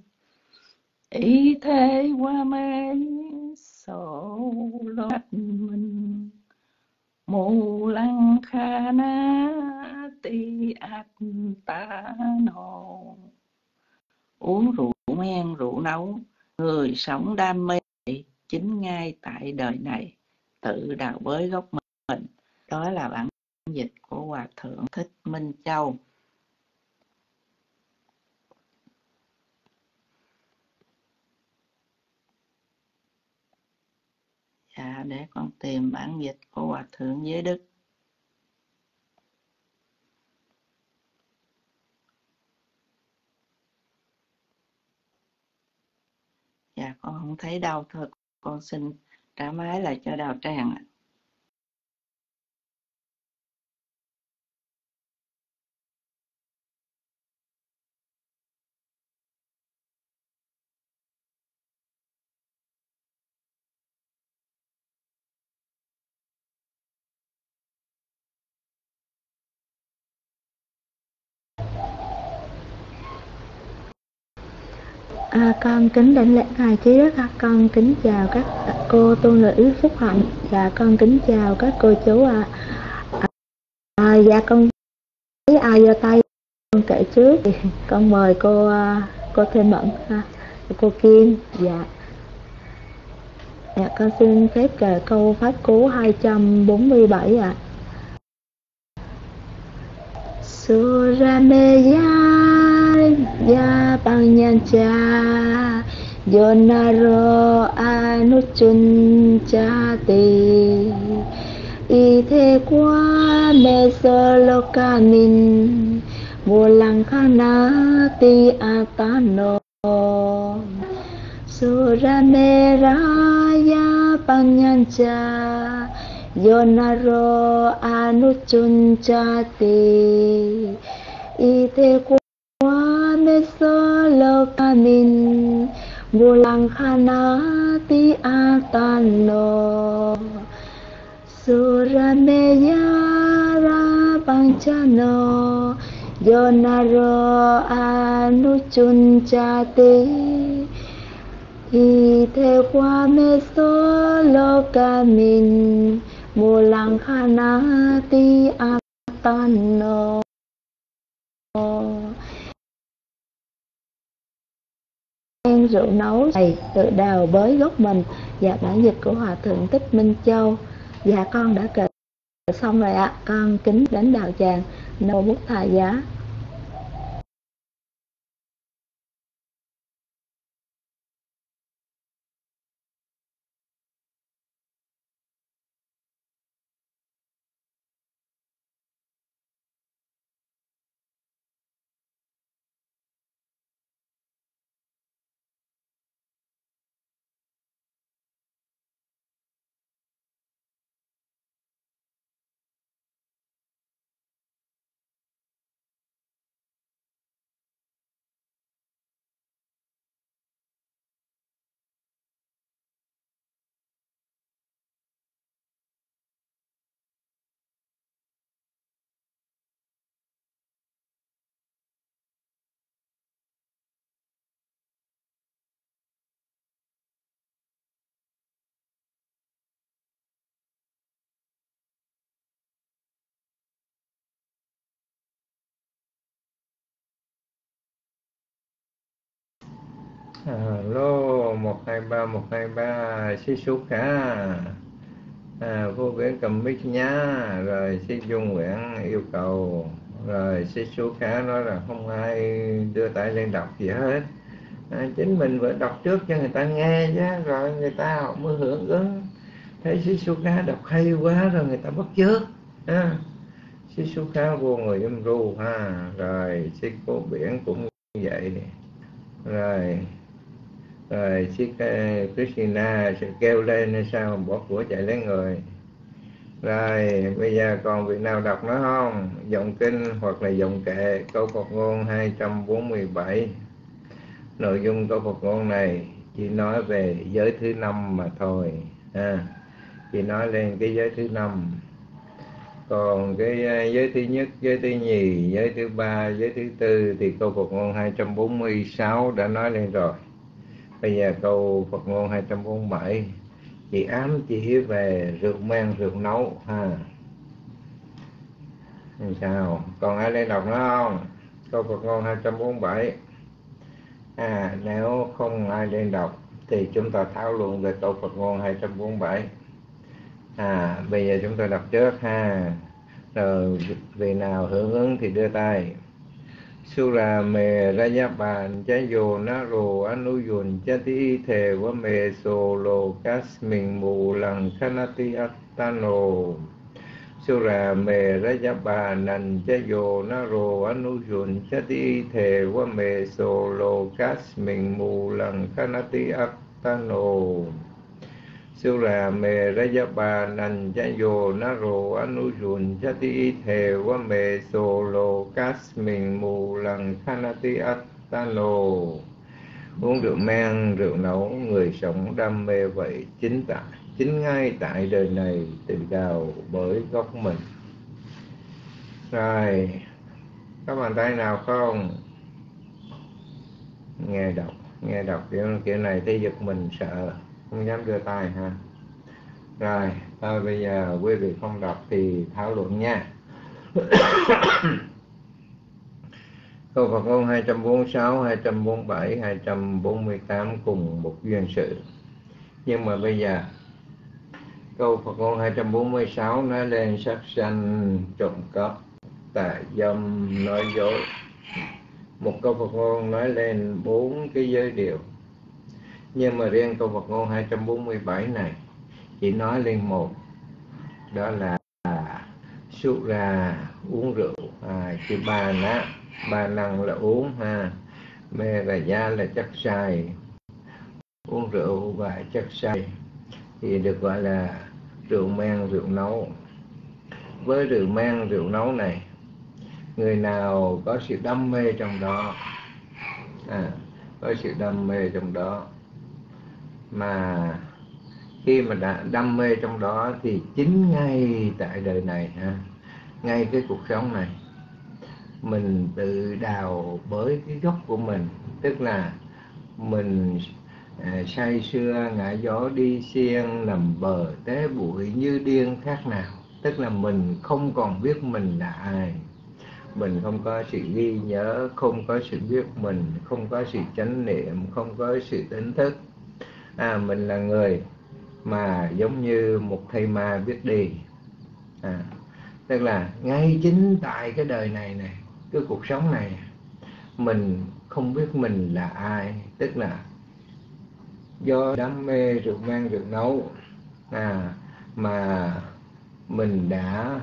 Ý thế qua mê sổ lô mình Mù lăng kha na ti ạt ta nô. Uống rượu men rượu nấu, người sống đam mê chính ngay tại đời này tự đào bới gốc mình. Đó là bản dịch của Hòa Thượng Thích Minh Châu. Dạ, để con tìm bản dịch của Hòa Thượng Giới Đức. Dạ, con không thấy đâu, thôi con xin trả máy lại cho Đào Tràng ạ. À, con kính đảnh lễ ngài trí đức, con kính chào các cô tu nữ phúc hạnh, và con kính chào các cô chú ạ. À. À, dạ con thấy ai giơ tay con kể trước thì con mời cô cô Thêm Mẫn, cô Kim. Dạ. Dạ con xin phép kể câu pháp cú hai trăm bốn mươi bảy ạ. Surameya ya panyancha yonaro anuchunchati ite kwa mesolokamin mulangkanati atano Surameraya panyancha Yonaro anuchunchati ite kwa mesolokamin mulangkhanati atano Surameya rapanchano Yonaro anuchunchati ite kwa mesolokamin mulangkhanati atano. Rượu nấu này tự đào bới gốc mình. Và bản dịch của Hòa Thượng Thích Minh Châu. Dạ con đã kể xong rồi ạ. Con kính đến đạo tràng. Nam Mô Bổn Thà Giá. Alo, một hai ba một hai ba, Shizuka, à, vô biển cầm mic nhá. Rồi Sĩ Dung Nguyễn yêu cầu. Rồi Shizuka nói là không ai đưa tay lên đọc gì hết, à, chính mình phải đọc trước cho người ta nghe chứ, rồi người ta họ mới hưởng ứng. Thấy Shizuka đọc hay quá rồi người ta bắt chước. À, Shizuka vô ngồi im ru ha. Rồi Sĩ Cô Biển cũng như vậy. Rồi rồi Sĩ Christina sẽ kêu lên sao bỏ của chạy lấy người. Rồi bây giờ còn vị nào đọc nữa không? Giọng kinh hoặc là giọng kệ câu Phật ngôn hai trăm bốn mươi bảy. Nội dung câu Phật ngôn này chỉ nói về giới thứ năm mà thôi, à, chỉ nói lên cái giới thứ năm. Còn cái giới thứ nhất, giới thứ nhì, giới thứ ba, giới thứ tư thì câu Phật ngôn hai trăm bốn mươi sáu đã nói lên rồi. Bây giờ câu Phật ngôn hai trăm bốn mươi bảy chỉ ám chỉ về rượu men, rượu nấu ha. Sao? Còn ai lên đọc nữa không? Câu Phật ngôn hai trăm bốn mươi bảy. À, nếu không ai lên đọc thì chúng ta thảo luận về câu Phật ngôn hai trăm bốn mươi bảy. À, bây giờ chúng ta đọc trước ha. Rồi vị nào hưởng ứng thì đưa tay. Sura me rayapan chayo naro anuyun chati the wa me solo kasmin mulang khanati attano. Sura me rayapan chayo naro anuyun chati the wa me solo kasmin mulang khanati attano. Sura me rayapan chayo naro anuyun chati the wa me solo kasmin mulang khanati attano. Uống rượu men, rượu nấu, người sống đam mê vậy chính tại chính ngay tại đời này tự đào bởi gốc mình. Rồi, có bàn tay nào không? Nghe đọc, nghe đọc kiểu, kiểu này thấy giật mình sợ, không dám đưa tay ha. Rồi, thôi bây giờ quý vị không đọc thì thảo luận nha. Câu Phật ngôn hai trăm bốn mươi sáu, hai trăm bốn mươi bảy, hai trăm bốn mươi tám cùng một duyên sự. Nhưng mà bây giờ câu Phật ngôn hai trăm bốn mươi sáu nói lên sát sanh, trộm cắp, tà dâm, nói dối. Một câu Phật ngôn nói lên bốn cái giới điều. Nhưng mà riêng câu Phật ngôn hai trăm bốn mươi bảy này chỉ nói lên một, đó là sura, uống rượu, à, chữ ba ná, ba năng là uống ha, mê là da là chất say, uống rượu và chất say thì được gọi là rượu men, rượu nấu. Với rượu men, rượu nấu này, người nào có sự đam mê trong đó, à, có sự đam mê trong đó, mà khi mà đã đam mê trong đó thì chính ngay tại đời này ha, ngay cái cuộc sống này, mình tự đào bới cái gốc của mình. Tức là mình à, say sưa ngã gió đi xiên, nằm bờ té bụi như điên khác nào. Tức là mình không còn biết mình là ai, mình không có sự ghi nhớ, không có sự biết mình, không có sự chánh niệm, không có sự tỉnh thức. À, mình là người mà giống như một thây ma biết đi. À, tức là ngay chính tại cái đời này này, cái cuộc sống này, mình không biết mình là ai. Tức là do đam mê rượu men, rượu nấu, à, mà mình đã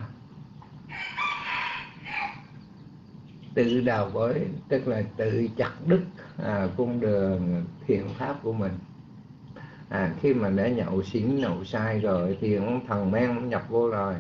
tự đào bới, tức là tự chặt đứt à, cung đường thiện pháp của mình. À, khi mà đã nhậu xỉn, nhậu sai rồi thì thằng men nó nhập vô rồi.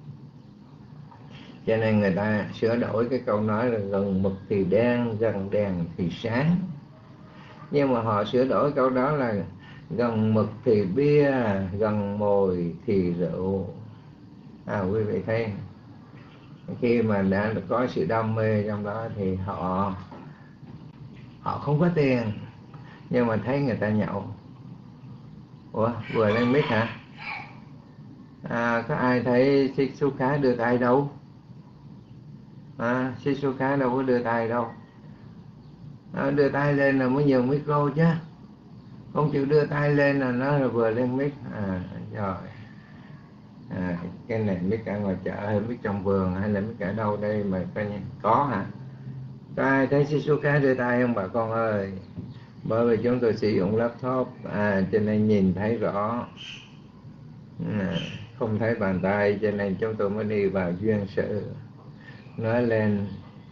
Cho nên người ta sửa đổi cái câu nói là gần mực thì đen, gần đèn thì sáng. Nhưng mà họ sửa đổi câu đó là gần mực thì bia, gần mồi thì rượu. À, quý vị thấy, khi mà đã có sự đam mê trong đó thì họ họ không có tiền, nhưng mà thấy người ta nhậu. Ủa, vừa lên mic hả? À, có ai thấy Shizuka đưa tay đâu? À, Shizuka đâu có đưa tay đâu. À, đưa tay lên là mới nhường micro chứ, không chịu đưa tay lên là nó là vừa lên mic. À rồi, à, cái này mic ở ngoài chợ hay mic trong vườn hay là mic ở đâu đây mà coi như có hả? Có ai thấy Shizuka đưa tay không bà con ơi? Bởi vì chúng tôi sử dụng laptop, à, cho nên nhìn thấy rõ, à, không thấy bàn tay, cho nên chúng tôi mới đi vào duyên sự. Nói lên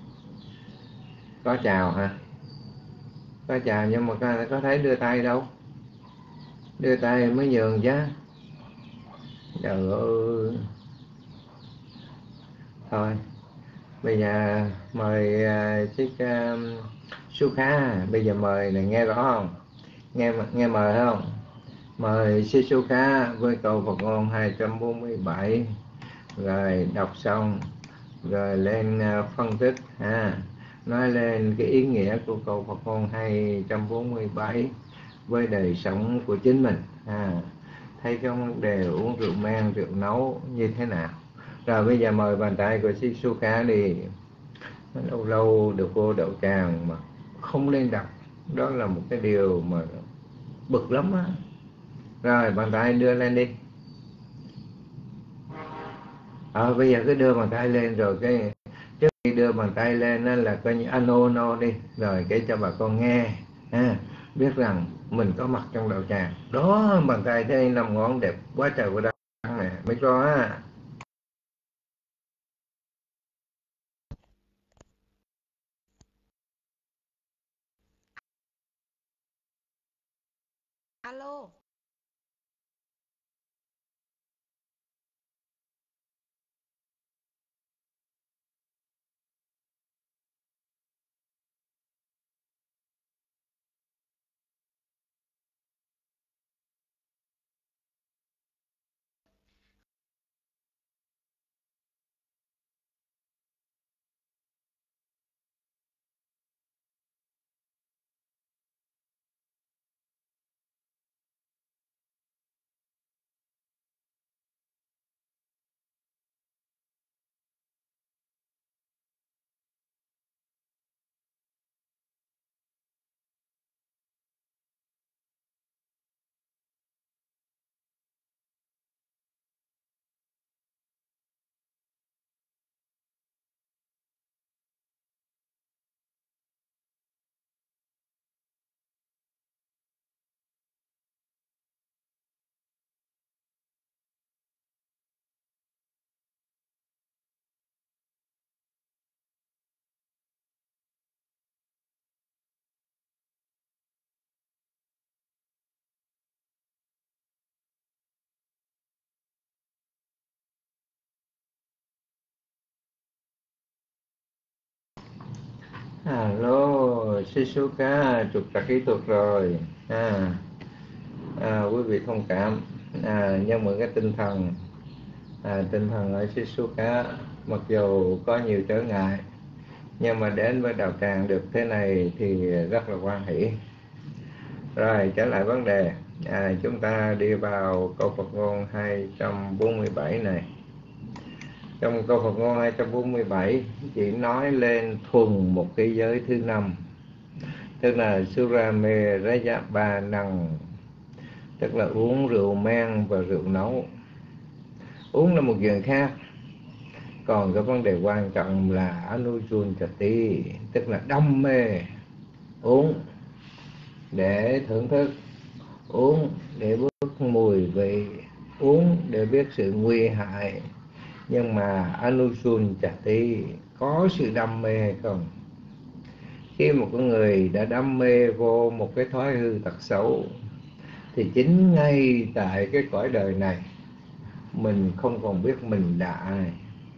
có chào hả? Có chào nhưng mà có, có thấy đưa tay đâu? Đưa tay mới nhường chứ. Trời ơi. Thôi bây giờ mời uh, chiếc uh, Sukha, bây giờ mời này, nghe rõ không? Nghe nghe mời không? Mời Shizuka với câu Phật ngôn hai trăm bốn mươi bảy, rồi đọc xong rồi lên uh, phân tích ha, nói lên cái ý nghĩa của câu Phật ngôn hai trăm bốn mươi bảy với đời sống của chính mình, ha, thấy cái vấn đề uống rượu men, rượu nấu như thế nào. Rồi bây giờ mời bàn tay của Shizuka đi. Lâu lâu được vô đậu tràng mà không lên đọc, đó là một cái điều mà bực lắm á. Rồi bàn tay đưa lên đi. Ờ bây giờ cứ đưa bàn tay lên, rồi cái trước khi đưa bàn tay lên đó là coi như ano no đi, rồi cái cho bà con nghe ha, biết rằng mình có mặt trong đạo tràng đó. Bàn tay thấy năm ngón đẹp quá trời quá đất nè, mấy con á. Alo. Alo, Shizuka trục trặc kỹ thuật rồi. À, à, quý vị thông cảm. À, nhưng mà cái tinh thần, à, tinh thần ở Shizuka mặc dù có nhiều trở ngại, nhưng mà đến với đạo tràng được thế này thì rất là hoan hỷ. Rồi trở lại vấn đề, à, chúng ta đi vào câu Phật ngôn hai trăm bốn mươi bảy này. Trong câu Phật ngôn hai trăm bốn mươi bảy chỉ nói lên thuần một cái giới thứ năm, tức là Surame Raya Ba Năng, tức là uống rượu men và rượu nấu. Uống là một chuyện khác, còn cái vấn đề quan trọng là Anuchun Chati, tức là đam mê. Uống để thưởng thức, uống để bước mùi vị, uống để biết sự nguy hại. Nhưng mà Anuchun Chati, có sự đam mê hay không? Khi một con người đã đam mê vô một cái thói hư tật xấu thì chính ngay tại cái cõi đời này mình không còn biết mình là ai.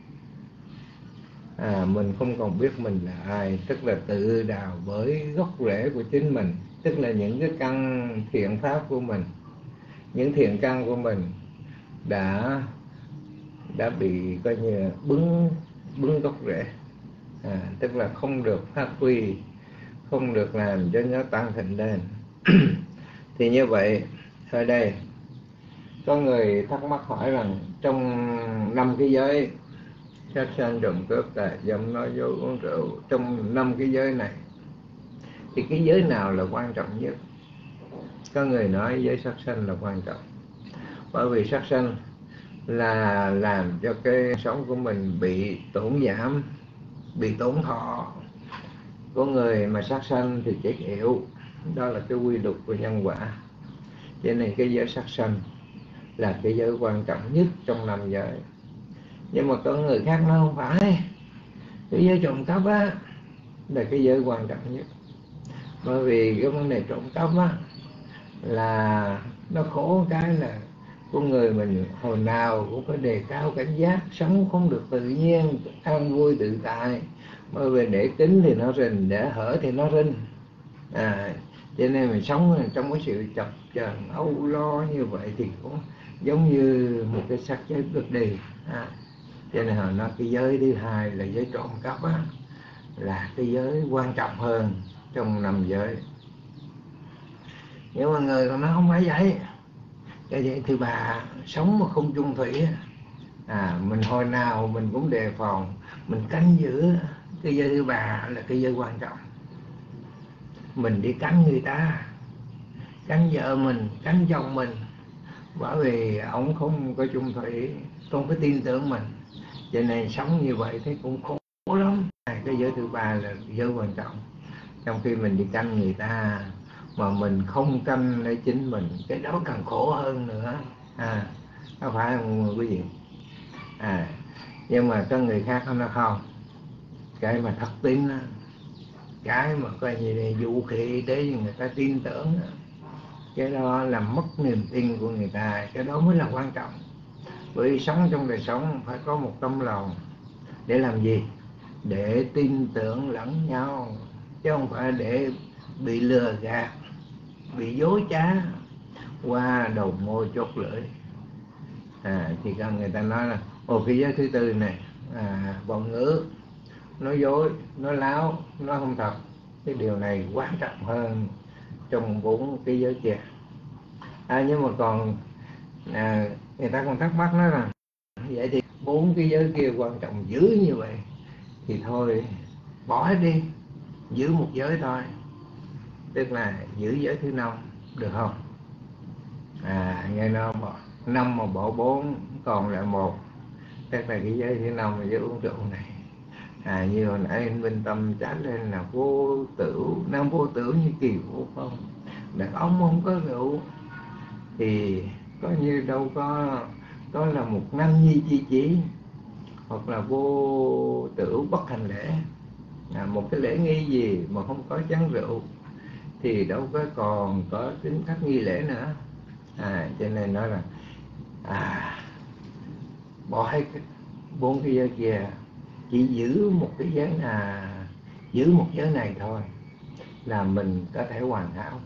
À, mình không còn biết mình là ai, tức là tự đào bới gốc rễ của chính mình, tức là những cái căn thiện pháp của mình, những thiện căn của mình đã đã bị coi như bứng bứng gốc rễ, à, tức là không được phát huy, không được làm cho nó tăng thịnh lên. Thì như vậy ở đây có người thắc mắc hỏi rằng trong năm cái giới sát sanh, trộm cướp, tà dâm, nói dối, uống rượu, trong năm cái giới này Thì cái giới nào là quan trọng nhất? Có người nói giới sát sanh là quan trọng, bởi vì sát sanh là làm cho cái sống của mình bị tổn giảm, bị tổn thọ. Có người mà sát sanh thì chết yểu, đó là cái quy luật của nhân quả. Cho nên cái giới sát sanh là cái giới quan trọng nhất trong năm giới. Nhưng mà có người khác nói không phải, cái giới trộm cắp á là cái giới quan trọng nhất. Bởi vì cái vấn đề trộm cắp á là nó khổ cái là con người mình hồi nào cũng phải đề cao cảnh giác, sống không được tự nhiên, an vui tự tại. Bởi vì để kín thì nó rình, để hở thì nó rinh. À, cho nên mình sống trong cái sự chập chờn âu lo như vậy thì cũng giống như một cái xác chết được đi. À, cho nên họ nói cái giới thứ hai là giới trộm cắp á, là cái giới quan trọng hơn trong năm giới. Nhưng mà người còn nói không phải vậy. Cái vậy thì bà sống mà không chung thủy, à, mình hồi nào mình cũng đề phòng, mình canh giữ. Cái giới thứ ba là cái giới quan trọng. Mình đi canh người ta, canh vợ mình, canh chồng mình, bởi vì ông không có chung thủy, không có tin tưởng mình, cho nên sống như vậy thì cũng khổ lắm. Cái giới thứ ba là giới quan trọng. Trong khi mình đi canh người ta mà mình không canh lấy chính mình, cái đó càng khổ hơn nữa. À, có phải không quý vị? À, nhưng mà có người khác nó không, cái mà thất tín đó, cái mà coi như là vũ khí để người ta tin tưởng đó, cái đó làm mất niềm tin của người ta, cái đó mới là quan trọng. Bởi vì sống trong đời sống phải có một tấm lòng để làm gì? Để tin tưởng lẫn nhau, chứ không phải để bị lừa gạt, bị dối trá qua đầu môi chốt lưỡi. À, thì cần người ta nói là ồ, cái giới thứ tư này à, bọn ngữ, nói dối, nói láo, nói không thật. Cái điều này quan trọng hơn trong bốn cái giới kia. À, nhưng mà còn à, người ta còn thắc mắc nói rằng vậy thì bốn cái giới kia quan trọng dữ như vậy thì thôi bỏ hết đi, giữ một giới thôi, tức là giữ giới thứ năm được không? À, nghe nó bỏ năm mà bỏ bốn còn lại một, tức là cái giới thứ năm là giới uống rượu này. À, như hồi nãy anh Minh Tâm trả lên là vô tửu, nam vô tửu như kỳ vô phong. Đàn ông không có rượu thì có như đâu có, đó là một nam nhi chi chí, hoặc là vô tửu bất hành lễ. À, một cái lễ nghi gì mà không có chén rượu thì đâu có còn có tính cách nghi lễ nữa. À, cho nên nói là à, bỏ hết bốn cái giới kia, chỉ giữ một cái giới là giữ một giới này thôi là mình có thể hoàn hảo.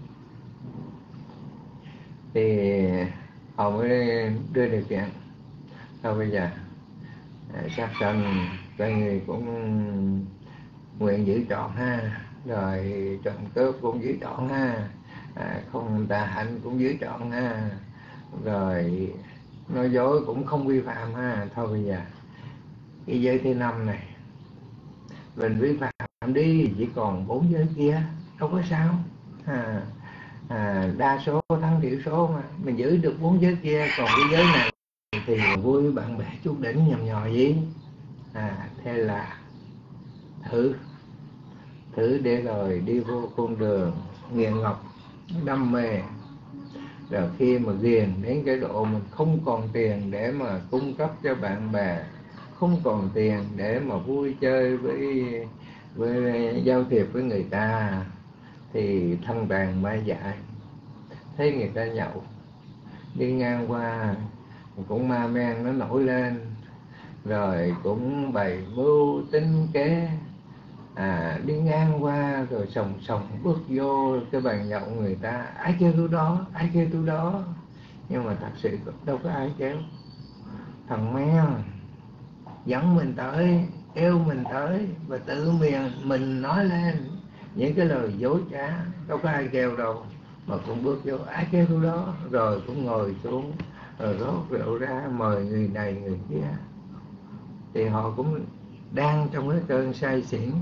Thì họ mới đưa điều kiện thôi bây giờ sát sanh coi người cũng nguyện giữ trọn ha, rồi trộm cướp cũng giữ trọn ha, à, không tà hạnh cũng giữ trọn ha, rồi nói dối cũng không vi phạm ha. Thôi bây giờ cái giới thứ năm này mình vi phạm đi, chỉ còn bốn giới kia đâu có sao. À, à, đa số thắng thiểu số mà mình giữ được bốn giới kia, còn cái giới này thì vui với bạn bè chút đỉnh nhầm nhò gì. À, thế là thử thử để rồi đi vô con đường nghiện ngọc đam mê, rồi khi mà ghiền đến cái độ mình không còn tiền để mà cung cấp cho bạn bè, không còn tiền để mà vui chơi với với giao thiệp với người ta, thì thân tàn ma dại, thấy người ta nhậu đi ngang qua cũng ma men nó nổi lên, rồi cũng bày mưu tính kế. À, đi ngang qua rồi sòng sòng bước vô cái bàn nhậu người ta, ai kêu tôi đó, ai kêu tôi đó, nhưng mà thật sự đâu có ai kéo. Thằng men dẫn mình tới, kêu mình tới, và tự miệng mình nói lên những cái lời dối trá, đâu có ai kêu đâu, mà cũng bước vô, ai kêu tôi đó, rồi cũng ngồi xuống, rồi rót rượu ra mời người này người kia. Thì họ cũng đang trong cái cơn say xỉn,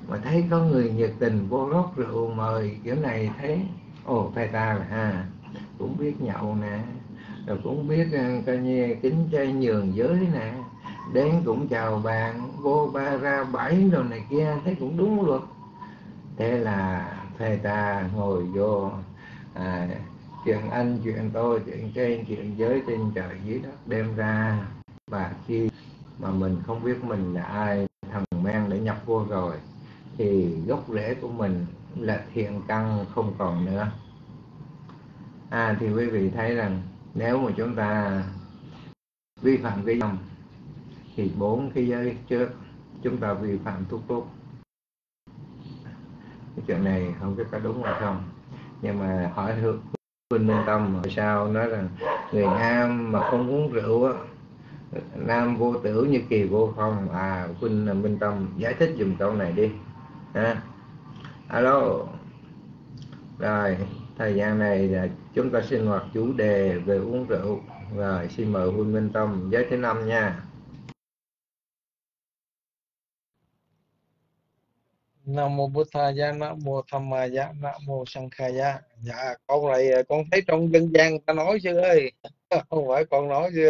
mà thấy có người nhiệt tình vô rót rượu mời kiểu này, thấy ồ thầy ta là ha cũng biết nhậu nè, rồi cũng biết coi như kính chay nhường giới nè, đến cũng chào bạn vô ba ra bảy rồi này kia, thấy cũng đúng luật. Thế là thầy ta ngồi vô à, chuyện anh chuyện tôi, chuyện trên chuyện giới, trên trời dưới đất đem ra. Và khi mà mình không biết mình là ai, thằng men đã nhập vô rồi, thì gốc rễ của mình là thiện căn không còn nữa. À thì quý vị thấy rằng nếu mà chúng ta vi phạm cái dòng thì bốn cái giới trước chúng ta vi phạm thuốc tốt. Cái chuyện này không biết có đúng hay không, nhưng mà hỏi Huynh Minh Tâm sao nói rằng người nam mà không uống rượu á, nam vô tử như kỳ vô không. À Huynh Minh Tâm giải thích dùm câu này đi ha. Alo. Rồi thời gian này là chúng ta sinh hoạt chủ đề về uống rượu. Rồi xin mời Huynh Minh Tâm giới thứ năm nha. Nam mô Bụt Thaya, Nam mô Tham Maya, Nam mô Sankhaya. Dạ con này con thấy trong dân gian người ta nói chứ ơi, không phải con nói chứ.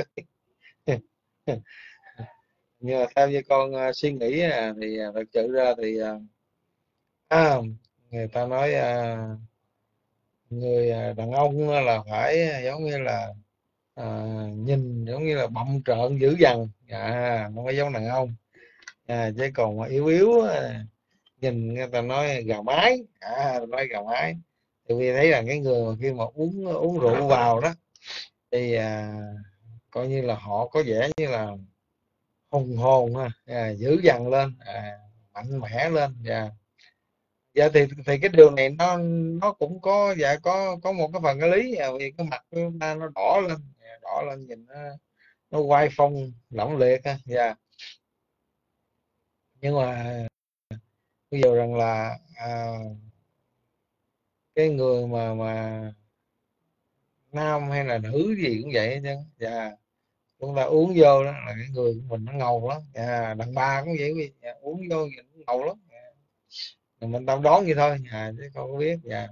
Nhưng mà theo như con uh, suy nghĩ à, thì uh, thật sự ra thì uh, à, người ta nói uh, người uh, đàn ông là phải uh, giống như là uh, nhìn giống như là bậm trợn dữ dằn, à, nó mới giống đàn ông, à, chứ còn mà yếu yếu uh, nhìn người ta nói gà mái, à, nói gà mái. Thì vì thấy là cái người mà khi mà uống uống rượu vào đó thì à, coi như là họ có vẻ như là hùng hồn ha, à, dữ dằn lên, à, mạnh mẽ lên. Dạ dạ thì thì cái điều này nó nó cũng có dạ có có một cái phần cái lý, à, vì cái mặt của chúng ta nó đỏ lên, dạ, đỏ lên nhìn nó nó oai phong lẫm liệt ha. Dạ nhưng mà bây giờ rằng là à, cái người mà mà nam hay là nữ gì cũng vậy chứ. Dạ chúng ta uống vô đó là cái người của mình nó ngầu lắm, dạ, đàn bà cũng vậy quý vị. Dạ, uống vô thì nó ngầu lắm. Dạ, mình tao đoán vậy thôi, dạ, chứ không có biết. Dạ.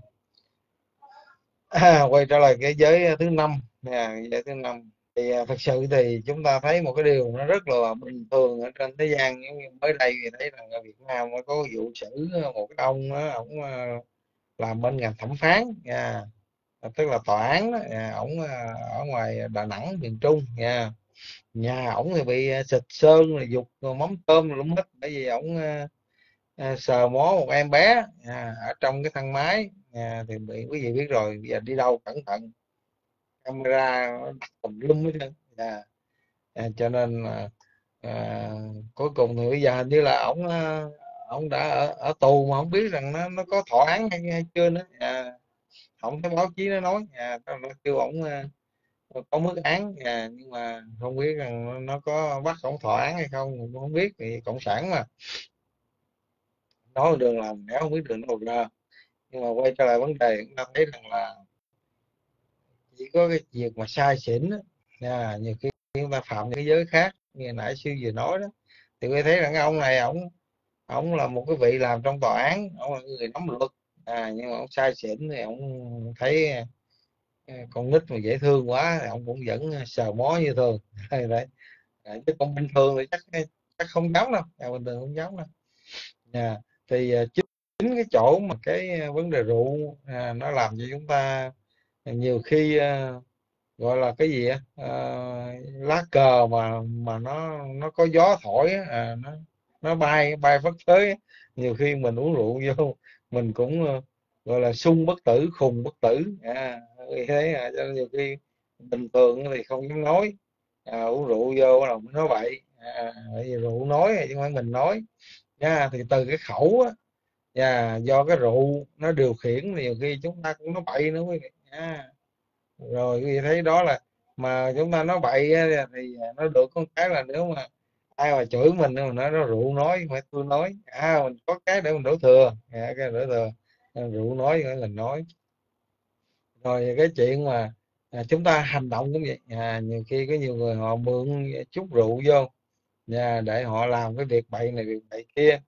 À, quay trở lại cái giới thứ năm, dạ, giới thứ năm thì à, thật sự thì chúng ta thấy một cái điều nó rất là bình thường ở trên thế gian. Giống như mới đây thì thấy rằng ở Việt Nam nó có vụ xử một cái ông đó, ổng à, làm bên ngành thẩm phán, nha, tức là tòa án đó, nha, ổng à, ở ngoài Đà Nẵng miền Trung, nha, nhà ổng thì bị à, xịt sơn rồi dục rồi mắm tôm rồi lúng hết, bởi vì ổng à, à, sờ mó một em bé à, ở trong cái thang máy, à, thì bị quý vị biết rồi, bây giờ đi đâu cẩn thận, camera nó đặt tùm lum hết trơn. À, à, cho nên là à, cuối cùng thì bây giờ hình như là ổng à, ổng đã ở, ở tù mà không biết rằng nó nó có thọ án hay, hay chưa nữa. À, không thấy báo chí nó nói, à, nó nó kêu ổng à, có mức án, à, nhưng mà không biết rằng nó nó có bắt ổng thọ án hay không cũng không biết, vì cộng sản mà nói đường làm nếu không biết đường đâu ra. Nhưng mà quay trở lại vấn đề, chúng ta thấy rằng là chỉ có cái việc mà sai xỉn á, à, nhiều khi chúng ta phạm những cái giới khác như nãy sư vừa nói đó, thì tôi thấy rằng cái ông này ổng ổng là một cái vị làm trong tòa án, ổng là người nắm luật, à, nhưng mà ông sai xỉn thì ông thấy à, con nít mà dễ thương quá thì ông cũng vẫn sờ mó như thường. Đấy. À, chứ còn bình thường thì chắc chắc không giống đâu, à, bình thường không giống đâu. À, thì à, chính chính cái chỗ mà cái à, vấn đề rượu à, nó làm cho chúng ta nhiều khi à, gọi là cái gì á, à, lá cờ mà mà nó nó có gió thổi á, à, nó nó bay bay phất phới á. Nhiều khi mình uống rượu vô mình cũng ờ, gọi là sung bất tử khùng bất tử, à, vì thế à, cho nên nhiều khi bình thường thì không dám nói, à, uống rượu vô là mình nói vậy, à, bởi vì rượu nói chứ không phải mình nói nha. Thì từ cái khẩu á, và do cái rượu nó điều khiển thì nhiều khi chúng ta cũng nói bậy nữa quý vị nha. Rồi quý vị thấy đó là mà chúng ta nói bậy á, thì nó được con cái là nếu mà ai mà chửi mình mà nói nó rượu nói không phải tôi nói, à mình có cái để mình đổ thừa, à, cái đổ thừa. À, rượu nói phải mình nói. Rồi cái chuyện mà à, chúng ta hành động cũng vậy, à, nhiều khi có nhiều người họ mượn chút rượu vô, à, để họ làm cái việc bậy này việc bậy kia,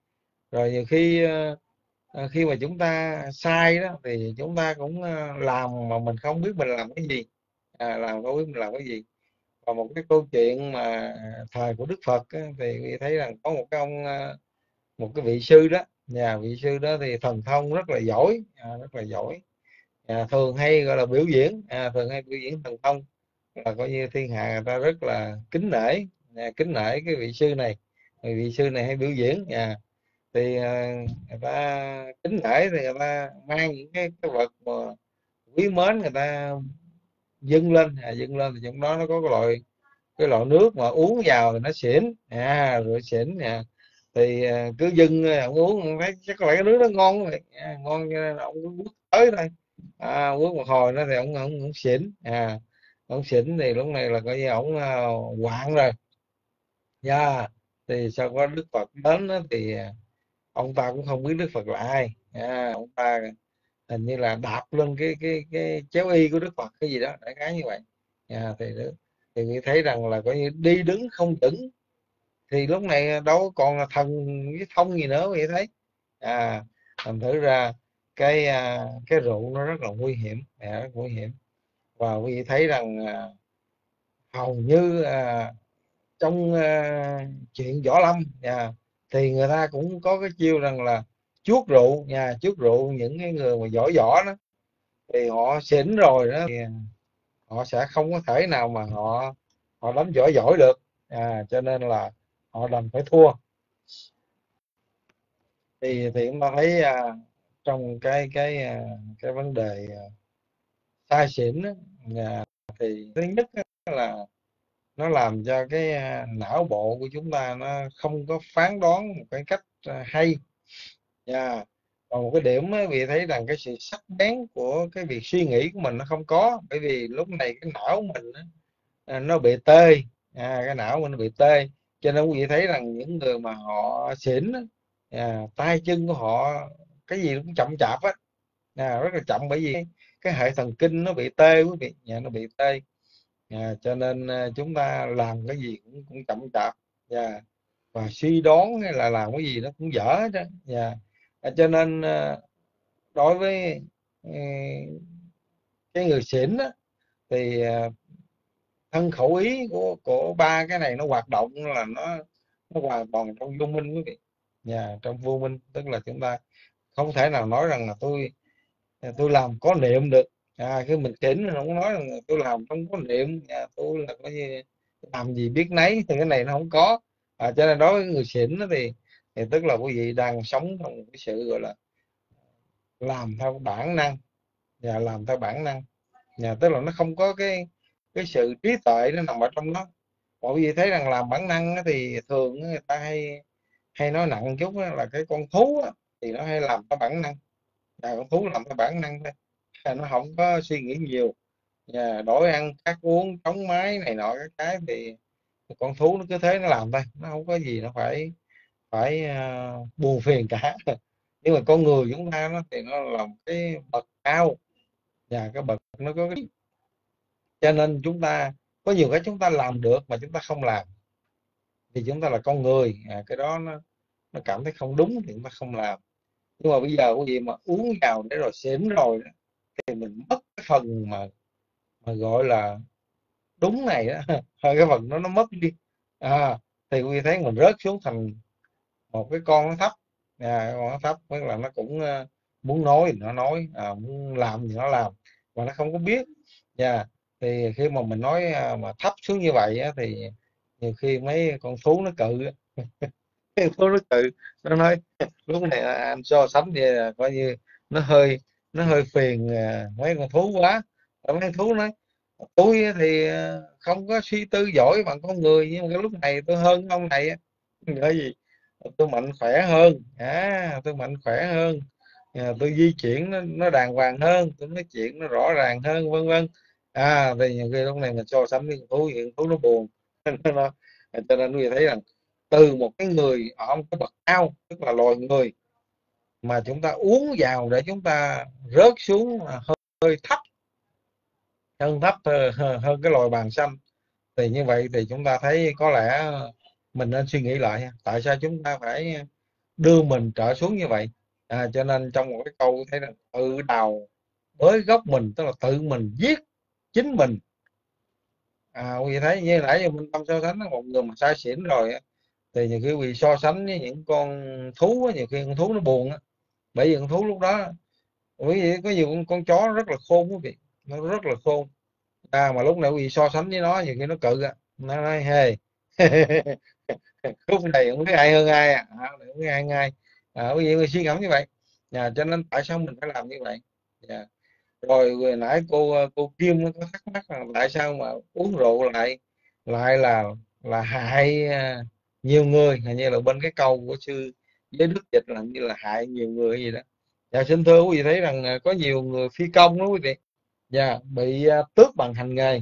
Rồi nhiều khi uh, khi mà chúng ta sai đó thì chúng ta cũng uh, làm mà mình không biết mình làm cái gì, à, làm không biết mình làm cái gì. Và một cái câu chuyện mà thời của Đức Phật á, thì thấy rằng có một cái ông uh, một cái vị sư đó, nhà vị sư đó thì thần thông rất là giỏi, à, rất là giỏi, à, thường hay gọi là biểu diễn, à, thường hay biểu diễn thần thông, là coi như thiên hạ người ta rất là kính nể, à, kính nể cái vị sư này. Vị sư này hay biểu diễn, à, thì à, người ta kính nể thì người ta mang những cái, cái vật mà quý mến người ta dâng lên, à, dâng lên thì trong đó nó có cái loại cái loại nước mà uống vào thì nó xỉn, à rồi xỉn, à, thì à, cứ dưng ông uống ông thấy chắc có lẽ cái nước nó ngon vậy, à, ngon cho nên là ông cứ quất tới thôi, à, quất một hồi nó thì ông ông, ông xỉn, à ông xỉn thì lúc này là coi như ông uh, quạng rồi, yeah. Thì sau có Đức Phật đến đó, thì à, ông ta cũng không biết Đức Phật là ai, à, ông ta hình như là đạp lên cái cái cái chéo y của Đức Phật cái gì đó đại khái như vậy, à, thì thì nghĩ thấy rằng là coi như đi đứng không vững, thì lúc này đâu còn là thần với thông gì nữa vậy thấy, à thành thử ra cái à, cái rượu nó rất là nguy hiểm, à, rất nguy hiểm. Và quý vị thấy rằng à, hầu như à, trong à, chuyện võ lâm, à, thì người ta cũng có cái chiêu rằng là chuốt rượu, nhà chuốt rượu những cái người mà giỏi võ đó, thì họ xỉn rồi đó thì họ sẽ không có thể nào mà họ họ đánh võ giỏi được, à, cho nên là họ đành phải thua. thì thì chúng ta thấy à, trong cái cái à, cái vấn đề à, say xỉn á, à, thì thứ nhất á là nó làm cho cái à, não bộ của chúng ta nó không có phán đoán một cái cách à, hay, nha. Còn một cái điểm á, vì thấy rằng cái sự sắc bén của cái việc suy nghĩ của mình nó không có, bởi vì lúc này cái não mình á, à, nó bị tê, à, cái não mình nó bị tê, cho nên quý vị thấy rằng những người mà họ xỉn á, à, tay chân của họ cái gì cũng chậm chạp á, à, rất là chậm, bởi vì cái hệ thần kinh nó bị tê quý vị, nhà nó bị tê, à, cho nên à, chúng ta làm cái gì cũng cũng chậm chạp, và và suy đoán hay là làm cái gì nó cũng dở hết á, và à, cho nên à, đối với ừ, cái người xỉn á, thì à, thân khẩu ý của của ba cái này nó hoạt động là nó nó hoàn toàn trong vô minh quý vị, nhà trong vô minh, tức là chúng ta không thể nào nói rằng là tôi tôi làm có niệm được, à, cái mình chỉnh mình không nói rằng là tôi làm không có niệm, à, tôi là coi như làm gì biết nấy, thì cái này nó không có, à, cho nên đối với người xỉn đó thì thì tức là quý vị đang sống trong một cái sự gọi là làm theo bản năng, và làm theo bản năng, nhà tức là nó không có cái cái sự trí tuệ nó nằm ở trong đó. Mọi người thấy rằng làm bản năng á, thì thường người ta hay hay nói nặng chút á, là cái con thú á, thì nó hay làm theo bản năng, là con thú làm theo bản năng thôi, là nó không có suy nghĩ nhiều, nhà đổi ăn cắt uống chống máy này nọ cái cái thì con thú nó cứ thế nó làm thôi, nó không có gì nó phải phải uh, buồn phiền cả. Nhưng mà con người chúng ta nó thì nó làm cái bậc cao, và cái bậc nó có cái, cho nên chúng ta có nhiều cái chúng ta làm được mà chúng ta không làm, thì chúng ta là con người, à, cái đó nó nó cảm thấy không đúng thì chúng ta không làm. Nhưng mà bây giờ cái gì mà uống vào để rồi xỉn rồi đó, thì mình mất cái phần mà mà gọi là đúng này đó, cái phần đó nó mất đi, à, thì quý vị thấy mình rớt xuống thành một cái con nó thấp, à, con nó thấp tức là nó cũng uh, muốn nói thì nó nói, à, muốn làm thì nó làm, mà nó không có biết, nha. Thì khi mà mình nói uh, mà thấp xuống như vậy á, thì nhiều khi mấy con thú nó cự á, cái thú nó cự, nó nói lúc này anh so sánh vậy là coi như nó hơi nó hơi phiền uh, mấy con thú quá. Mấy con thú nói tôi thì uh, không có suy tư giỏi bằng con người, nhưng mà cái lúc này tôi hơn ông này á, bởi vì tôi mạnh khỏe hơn, à, tôi mạnh khỏe hơn, à, tôi di chuyển nó, nó đàng hoàng hơn, tôi nói chuyện nó rõ ràng hơn, vân vân, à, thì nhiều khi lúc này mình so sánh với thú, hiện thú nó buồn. Nó, cho nên quý vị thấy rằng từ một cái người ở một cái bậc cao, tức là loài người, mà chúng ta uống vào để chúng ta rớt xuống hơi thấp, hơn thấp hơn, hơn cái loài bàng xanh, thì như vậy thì chúng ta thấy có lẽ mình nên suy nghĩ lại tại sao chúng ta phải đưa mình trở xuống như vậy. À, cho nên trong một cái câu thấy là tự đào bới gốc mình, tức là tự mình giết chính mình. À, quý vị thấy như nãy giờ Minh Tâm so sánh một người mà say xỉn rồi á, thì nhiều khi quý vị so sánh với những con thú á, nhiều khi con thú nó buồn á, bởi vì con thú lúc đó quý vị có nhiều con, con chó rất là khôn quý vị, nó rất là khôn. À, mà lúc này quý vị so sánh với nó nhiều khi nó cự á, nó nói hề khúc này không biết ai hơn ai à, à không biết ai hơn ai. À, quý vị phải suy ngẫm như vậy. À, cho nên tại sao mình phải làm như vậy? Dạ. Rồi vừa nãy cô cô Kim có thắc mắc là tại sao mà uống rượu lại lại là là hại à, nhiều người, hình như là bên cái câu của sư Giới Đức dịch là như là hại nhiều người gì đó. Dạ, xin thưa quý vị thấy rằng à, có nhiều người phi công đó quý vị, dạ, bị à, tước bằng hành nghề,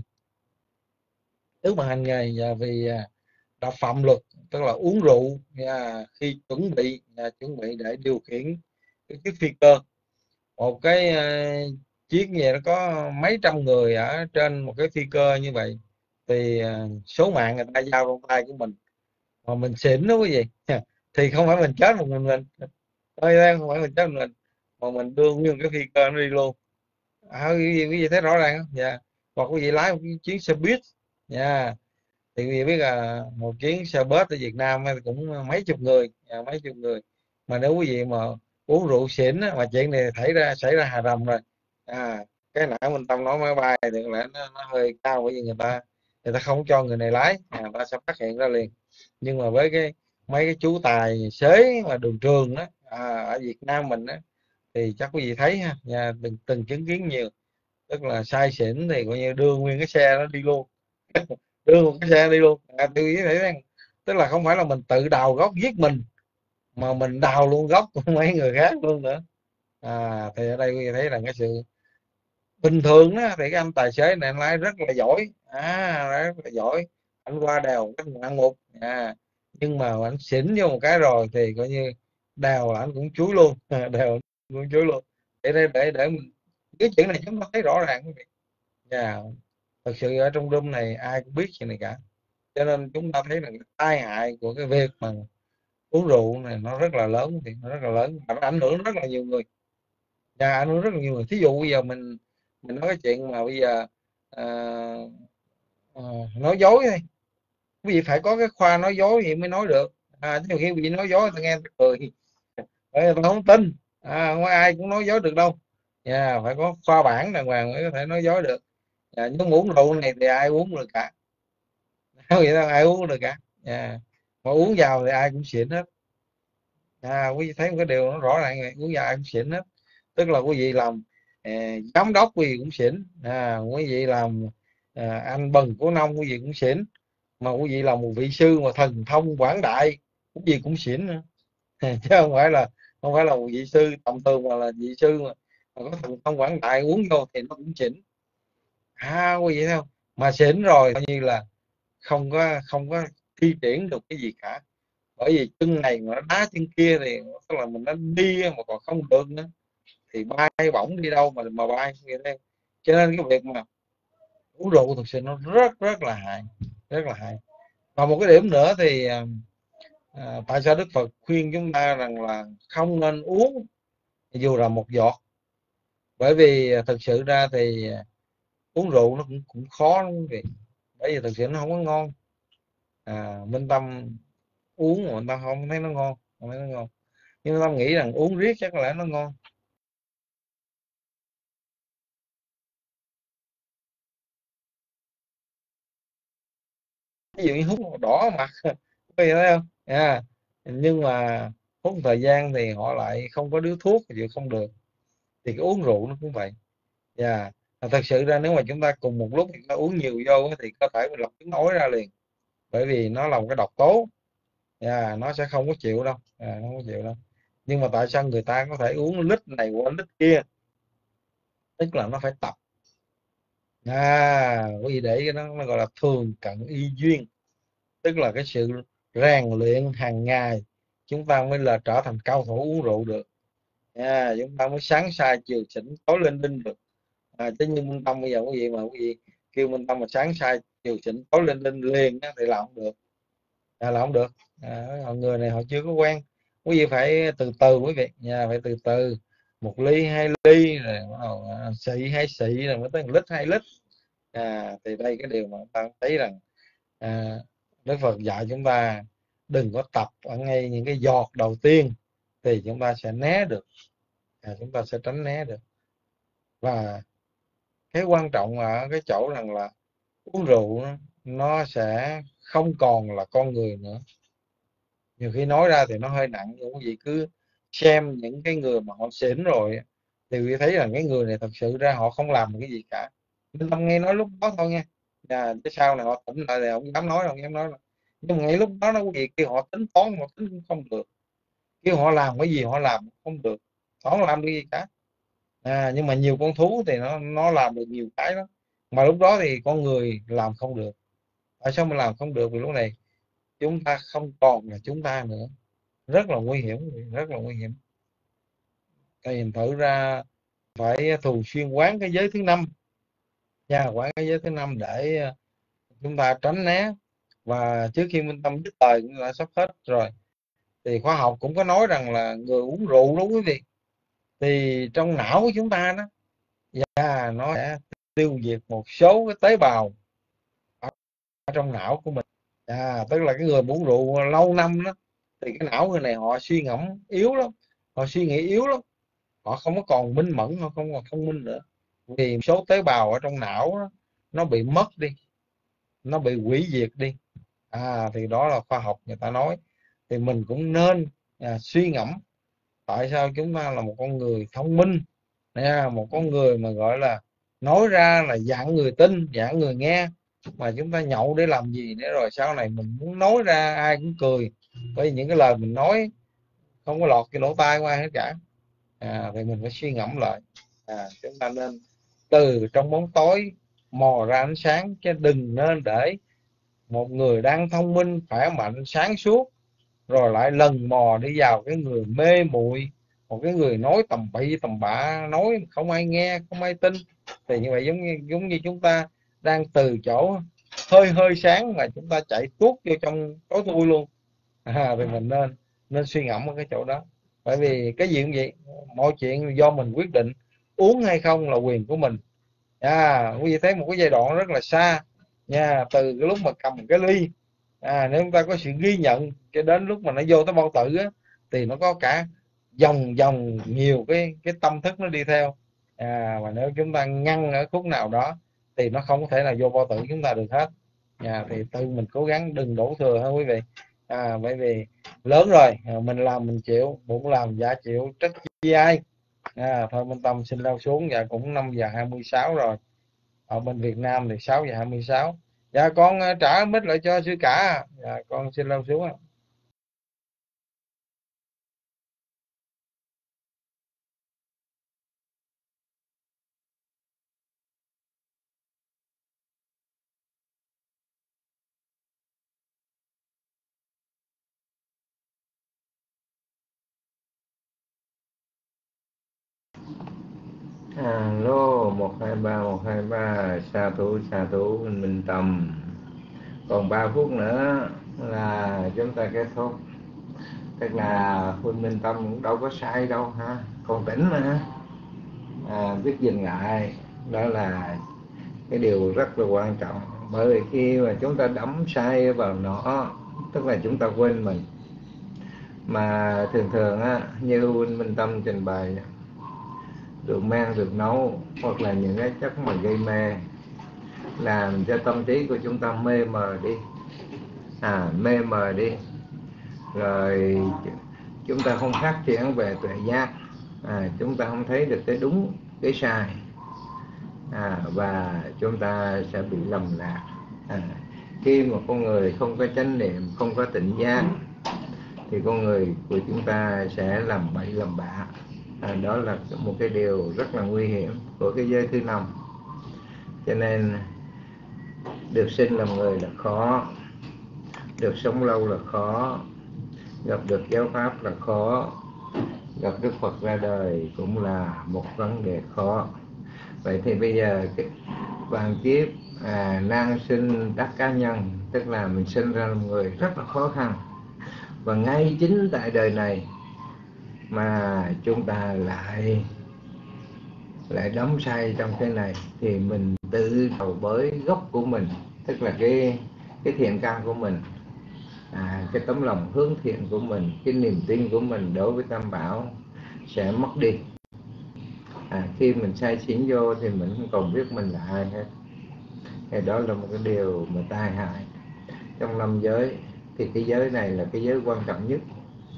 tước bằng hành nghề và vì à, đã phạm luật, tức là uống rượu à, khi chuẩn bị à, chuẩn bị để điều khiển cái chiếc phi cơ. Một cái ờ, chiếc gì nó có mấy trăm người ở trên một cái phi cơ như vậy, thì ờ, số mạng người ta giao trong tay của mình, mà mình xỉn đó quý vị thì không phải mình chết một mình mình thôi, không phải mình chết một mình, mà mình đưa nguyên cái phi cơ nó đi luôn. À, quý vị, quý vị thấy rõ ràng không? Dạ. Hoặc quý vị lái một cái chuyến xe buýt, dạ, thì quý vị biết là một chuyến xe bus ở Việt Nam cũng mấy chục người, dạ, mấy chục người, mà nếu quý vị mà uống rượu xỉn á, mà chuyện này xảy ra xảy ra hà rầm rồi. À, cái nãy Minh Tâm nói máy bay thì có lẽ nó, nó hơi cao, bởi vì người ta người ta không cho người này lái, à, người ta sẽ phát hiện ra liền. Nhưng mà với cái mấy cái chú tài xế mà đường trường á, à, ở Việt Nam mình á, thì chắc quý vị thấy ha, nhà từng từng chứng kiến nhiều, tức là say xỉn thì coi như đưa nguyên cái xe nó đi luôn đưa một cái xe đi luôn. À, tôi ý thấy rằng tức là không phải là mình tự đào gốc giết mình, mà mình đào luôn gốc của mấy người khác luôn nữa. À, thì ở đây quý vị thấy là cái sự bình thường đó, thì cái anh tài xế này anh lái rất là giỏi, à, rất là giỏi, anh qua đèo rất ngoạn mục, à, nhưng mà anh xỉn vô một cái rồi thì coi như đèo là anh cũng chuối luôn đèo cũng chuối luôn. Để để để để mình cái chuyện này chúng ta thấy rõ ràng quý vị. Dạ. Thật sự ở trong room này ai cũng biết chuyện này cả, cho nên chúng ta thấy là cái tai hại của cái việc mà uống rượu này nó rất là lớn, thì nó rất là lớn và nó ảnh hưởng rất là nhiều người, và ảnh hưởng rất là nhiều người. Thí dụ bây giờ mình mình nói cái chuyện mà bây giờ à, à, nói dối thôi, quý vị phải có cái khoa nói dối thì mới nói được. À, chứ khi quý vị nói dối ta nghe ta cười, bởi tôi không tin, à, không ai cũng nói dối được đâu. Yeah, phải có khoa bản đàng hoàng mới có thể nói dối được. À, nhưng uống rượu này thì ai uống được cả không vậy đâu, ai uống được cả. Yeah. Mà uống vào thì ai cũng xỉn hết. À, quý vị thấy một cái điều nó rõ ràng, uống vào ai cũng xỉn hết, tức là quý vị làm à, giám đốc quý vị cũng xỉn, à, quý vị làm à, anh bần của nông quý vị cũng xỉn, mà quý vị là một vị sư mà thần thông quảng đại quý vị cũng xỉn nữa chứ không phải là không phải là một vị sư tầm thường, mà là vị sư mà, mà có thần thông quảng đại uống vô thì nó cũng xỉn. À, quý vị thấy không, mà xỉn rồi coi như là không có không có thi triển được cái gì cả, bởi vì chân này mà nó đá chân kia thì tức là mình nó đi mà còn không được nữa, thì bay bổng đi đâu mà mà bay. Cho nên cái việc mà uống rượu thực sự nó rất rất là hại, rất là hại. Và một cái điểm nữa thì à, à, tại sao Đức Phật khuyên chúng ta rằng là không nên uống dù là một giọt, bởi vì à, thực sự ra thì à, uống rượu nó cũng cũng khó lắm quý vị, bởi vì thực sự nó không có ngon. À, Minh Tâm uống mà Minh Tâm không thấy nó ngon, không thấy nó ngon, nhưng Minh Tâm nghĩ rằng uống riết chắc có lẽ nó ngon. Ví dụ như hút màu đỏ mặt có gì thấy không, à, nhưng mà hút thời gian thì họ lại không có điếu thuốc thì không được, thì cái uống rượu nó cũng vậy. Dạ. Mà thật sự ra nếu mà chúng ta cùng một lúc chúng ta uống nhiều vô thì cơ thể mình lập tức nói ra liền, bởi vì nó là một cái độc tố. Dạ, nó sẽ không có chịu đâu, à, nó không có chịu đâu. Nhưng mà tại sao người ta có thể uống lít này qua lít kia, tức là nó phải tập. À, quý vị để cái đó nó gọi là thường cận y duyên, tức là cái sự rèn luyện hàng ngày chúng ta mới là trở thành cao thủ uống rượu được. À, chúng ta mới sáng sai chiều chỉnh tối lên đinh được. À, chứ như Minh Tâm bây giờ quý vị mà quý vị kêu Minh Tâm mà sáng sai chiều chỉnh tối lên đinh liền á, thì làm không được, à, làm không được. À, họ người này họ chưa có quen, quý vị phải từ từ quý vị nha, phải từ từ, một ly hai ly rồi à, xị hai xị rồi mới tới một lít hai lít. À, thì đây cái điều mà ta thấy rằng à, Đức Phật dạy chúng ta đừng có tập ở ngay những cái giọt đầu tiên, thì chúng ta sẽ né được, à, chúng ta sẽ tránh né được. Và cái quan trọng ở cái chỗ rằng là uống rượu nó, nó sẽ không còn là con người nữa. Nhiều khi nói ra thì nó hơi nặng, nhưng quý vị cứ xem những cái người mà họ xỉn rồi thì quý vị thấy là cái người này thật sự ra họ không làm được cái gì cả. Minh Tâm nghe nói lúc đó thôi nha, à, chứ sau này họ tỉnh lại thì không dám nói đâu, không dám nói đâu. Nhưng mà ngay lúc đó nó quý vị kêu họ tính toán họ tính cũng không được, kêu họ làm cái gì họ làm cũng không được, họ không làm được gì cả. À, nhưng mà nhiều con thú thì nó nó làm được nhiều cái đó, mà lúc đó thì con người làm không được. Tại sao mình làm không được? Vì lúc này chúng ta không còn là chúng ta nữa, rất là nguy hiểm, rất là nguy hiểm. Thì thành thử ra phải thường xuyên quán cái giới thứ năm nha, quán cái giới thứ năm để ờ, chúng ta tránh né. Và trước khi Minh Tâm dứt lời cũng đã sắp hết rồi, thì khoa học cũng có nói rằng là người uống rượu đó quý vị, thì trong não của chúng ta đó, và nó sẽ tiêu diệt một số cái tế bào ở trong não của mình. À, tức là cái người uống rượu lâu năm đó, thì cái não người này họ suy ngẫm yếu lắm, họ suy nghĩ yếu lắm, họ không có còn minh mẫn, họ không còn thông minh nữa, vì một số tế bào ở trong não đó, nó bị mất đi, nó bị hủy diệt đi. À, thì đó là khoa học người ta nói. Thì mình cũng nên à, suy ngẫm tại sao chúng ta là một con người thông minh nha, một con người mà gọi là nói ra là dạng người tin, dạng người nghe, mà chúng ta nhậu để làm gì nữa, rồi sau này mình muốn nói ra ai cũng cười, bởi vì những cái lời mình nói không có lọt cái lỗ tai của ai hết cả. À, thì mình phải suy ngẫm lại, à, chúng ta nên từ trong bóng tối mò ra ánh sáng, chứ đừng nên để một người đang thông minh khỏe mạnh sáng suốt rồi lại lần mò đi vào cái người mê muội, một cái người nói tầm bậy tầm bạ, nói không ai nghe, không ai tin. Thì như vậy giống như giống như chúng ta đang từ chỗ hơi hơi sáng mà chúng ta chạy tuốt vô trong tối thui luôn. À, thì mình nên nên suy ngẫm ở cái chỗ đó, bởi vì cái gì cũng vậy, mọi chuyện do mình quyết định, uống hay không là quyền của mình. À, quý vị thấy một cái giai đoạn rất là xa nha, từ cái lúc mà cầm cái ly, à, nếu chúng ta có sự ghi nhận cho đến lúc mà nó vô tới bao tử á, thì nó có cả dòng dòng nhiều cái cái tâm thức nó đi theo. À, và nếu chúng ta ngăn ở khúc nào đó thì nó không có thể là vô bao tử chúng ta được hết. À, thì tự mình cố gắng đừng đổ thừa ha quý vị. À, bởi vì lớn rồi, à, mình làm mình chịu, bụng làm dạ chịu, trách chi ai. À, thôi Minh Tâm xin leo xuống, dạ cũng năm giờ hai mươi sáu rồi, ở bên Việt Nam thì sáu giờ hai mươi sáu. Dạ con uh, trả mic lại cho sư cả. Dạ con xin leo xuống ạ. Alo, một hai ba một hai ba, sa thú sa thú Minh Minh Tâm. Còn ba phút nữa là chúng ta kết thúc. Tức là Huynh Minh Tâm cũng đâu có sai đâu ha, còn tỉnh mà ha. À, biết dừng lại, đó là cái điều rất là quan trọng. Bởi vì khi mà chúng ta đắm say vào nó, tức là chúng ta quên mình. Mà thường thường á, như Huynh Minh Tâm trình bày, rượu men, rượu nấu hoặc là những cái chất mà gây mê làm cho tâm trí của chúng ta mê mờ đi, à mê mờ đi, rồi chúng ta không phát triển về tuệ giác, à, chúng ta không thấy được cái đúng cái sai, à, và chúng ta sẽ bị lầm lạc. À, khi mà con người không có chánh niệm, không có tỉnh giác, thì con người của chúng ta sẽ làm bậy làm bạ. À, đó là một cái điều rất là nguy hiểm của cái giới thứ năm. Cho nên được sinh làm người là khó, được sống lâu là khó, gặp được giáo pháp là khó, gặp Đức Phật ra đời cũng là một vấn đề khó. Vậy thì bây giờ cái vạn kiếp à, nan sinh đắc cá nhân, tức là mình sinh ra làm người rất là khó khăn. Và ngay chính tại đời này mà chúng ta lại lại đắm say trong cái này, thì mình tự đầu bới gốc của mình, tức là cái cái thiện căn của mình, à, cái tấm lòng hướng thiện của mình, cái niềm tin của mình đối với Tam Bảo sẽ mất đi. À, khi mình say xỉn vô thì mình không còn biết mình là ai hết. Thì đó là một cái điều mà tai hại trong năm giới. Thì cái giới này là cái giới quan trọng nhất,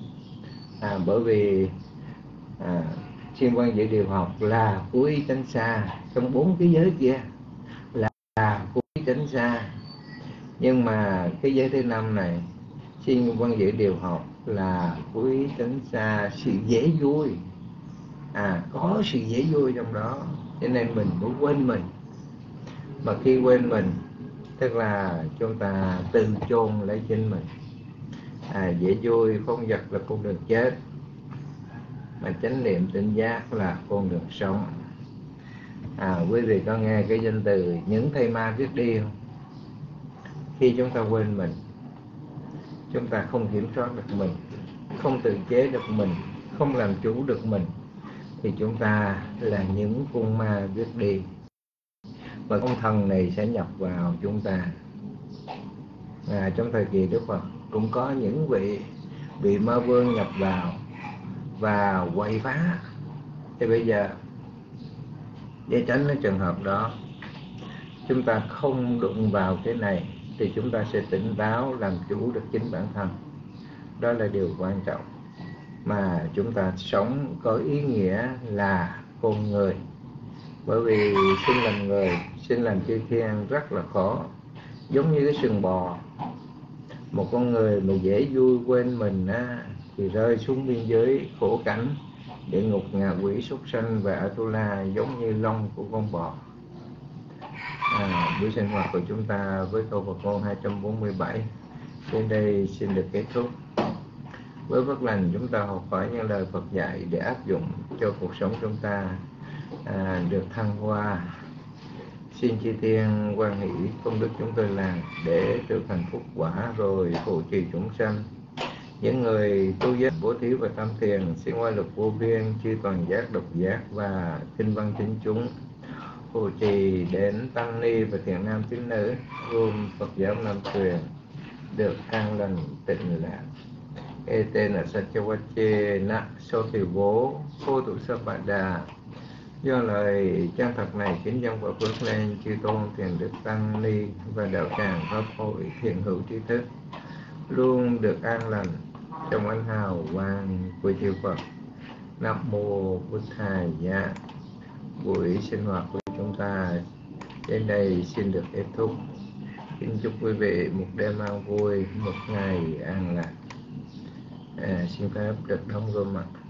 à, bởi vì à, Thiên Quan Diệu Điều Học là cuối tránh xa, trong bốn cái giới kia là, là cuối tránh xa. Nhưng mà cái giới thứ năm này, Thiên Quan Diệu Điều Học là cuối tránh xa sự dễ vui, à, có sự dễ vui trong đó, cho nên mình mới quên mình. Mà khi quên mình tức là chúng ta tự chôn lấy chính mình. À, dễ vui phong vật là con đường chết, mà chánh niệm tỉnh giác là con đường sống. À, quý vị có nghe cái danh từ những thây ma biết đi không? Khi chúng ta quên mình, chúng ta không kiểm soát được mình, không tự chế được mình, không làm chủ được mình, thì chúng ta là những con ma biết đi. Và con thần này sẽ nhập vào chúng ta. À, trong thời kỳ Đức Phật cũng có những vị vị ma vương nhập vào và quậy phá. Thì bây giờ để tránh cái trường hợp đó, chúng ta không đụng vào cái này, thì chúng ta sẽ tỉnh táo làm chủ được chính bản thân. Đó là điều quan trọng mà chúng ta sống có ý nghĩa là con người. Bởi vì sinh làm người, sinh làm chư thiên rất là khó. Giống như cái sừng bò, một con người mà dễ vui quên mình á, thì rơi xuống biên giới khổ cảnh địa ngục, ngạ quỷ, súc sanh và Atula, giống như lông của con bò. À, buổi sinh hoạt của chúng ta với câu Phật ngôn hai trăm bốn mươi bảy đến đây xin được kết thúc. Với phước lành chúng ta học hỏi những lời Phật dạy để áp dụng cho cuộc sống chúng ta à, được thăng hoa. Xin chư thiên quan hỷ công đức chúng tôi làm để được hạnh phúc quả rồi hộ trì chúng sanh. Những người tu giới bố thí và tam thiền xin oai lực vô biên, chư toàn giác, độc giác và kinh văn tín chúng hộ trì đến tăng ni và thiện nam tín nữ gồm Phật giáo Nam truyền được an lành tịnh lạc. Ê tên là Sachawache Na Sô Thị Bố Cô Tụ Sa Bà Đà. Do lời chân thật này kính dân và phước lên chư tôn thiền đức tăng ni và đạo tràng pháp hội thiện hữu trí thức luôn được an lành trong ánh hào quang của chư Phật. Nam mô Bụt Thầy Giá. Buổi sinh hoạt của chúng ta đến đây xin được kết thúc. Kính chúc quý vị một đêm an vui, một ngày an lạc. À, xin phép được đóng gương mặt.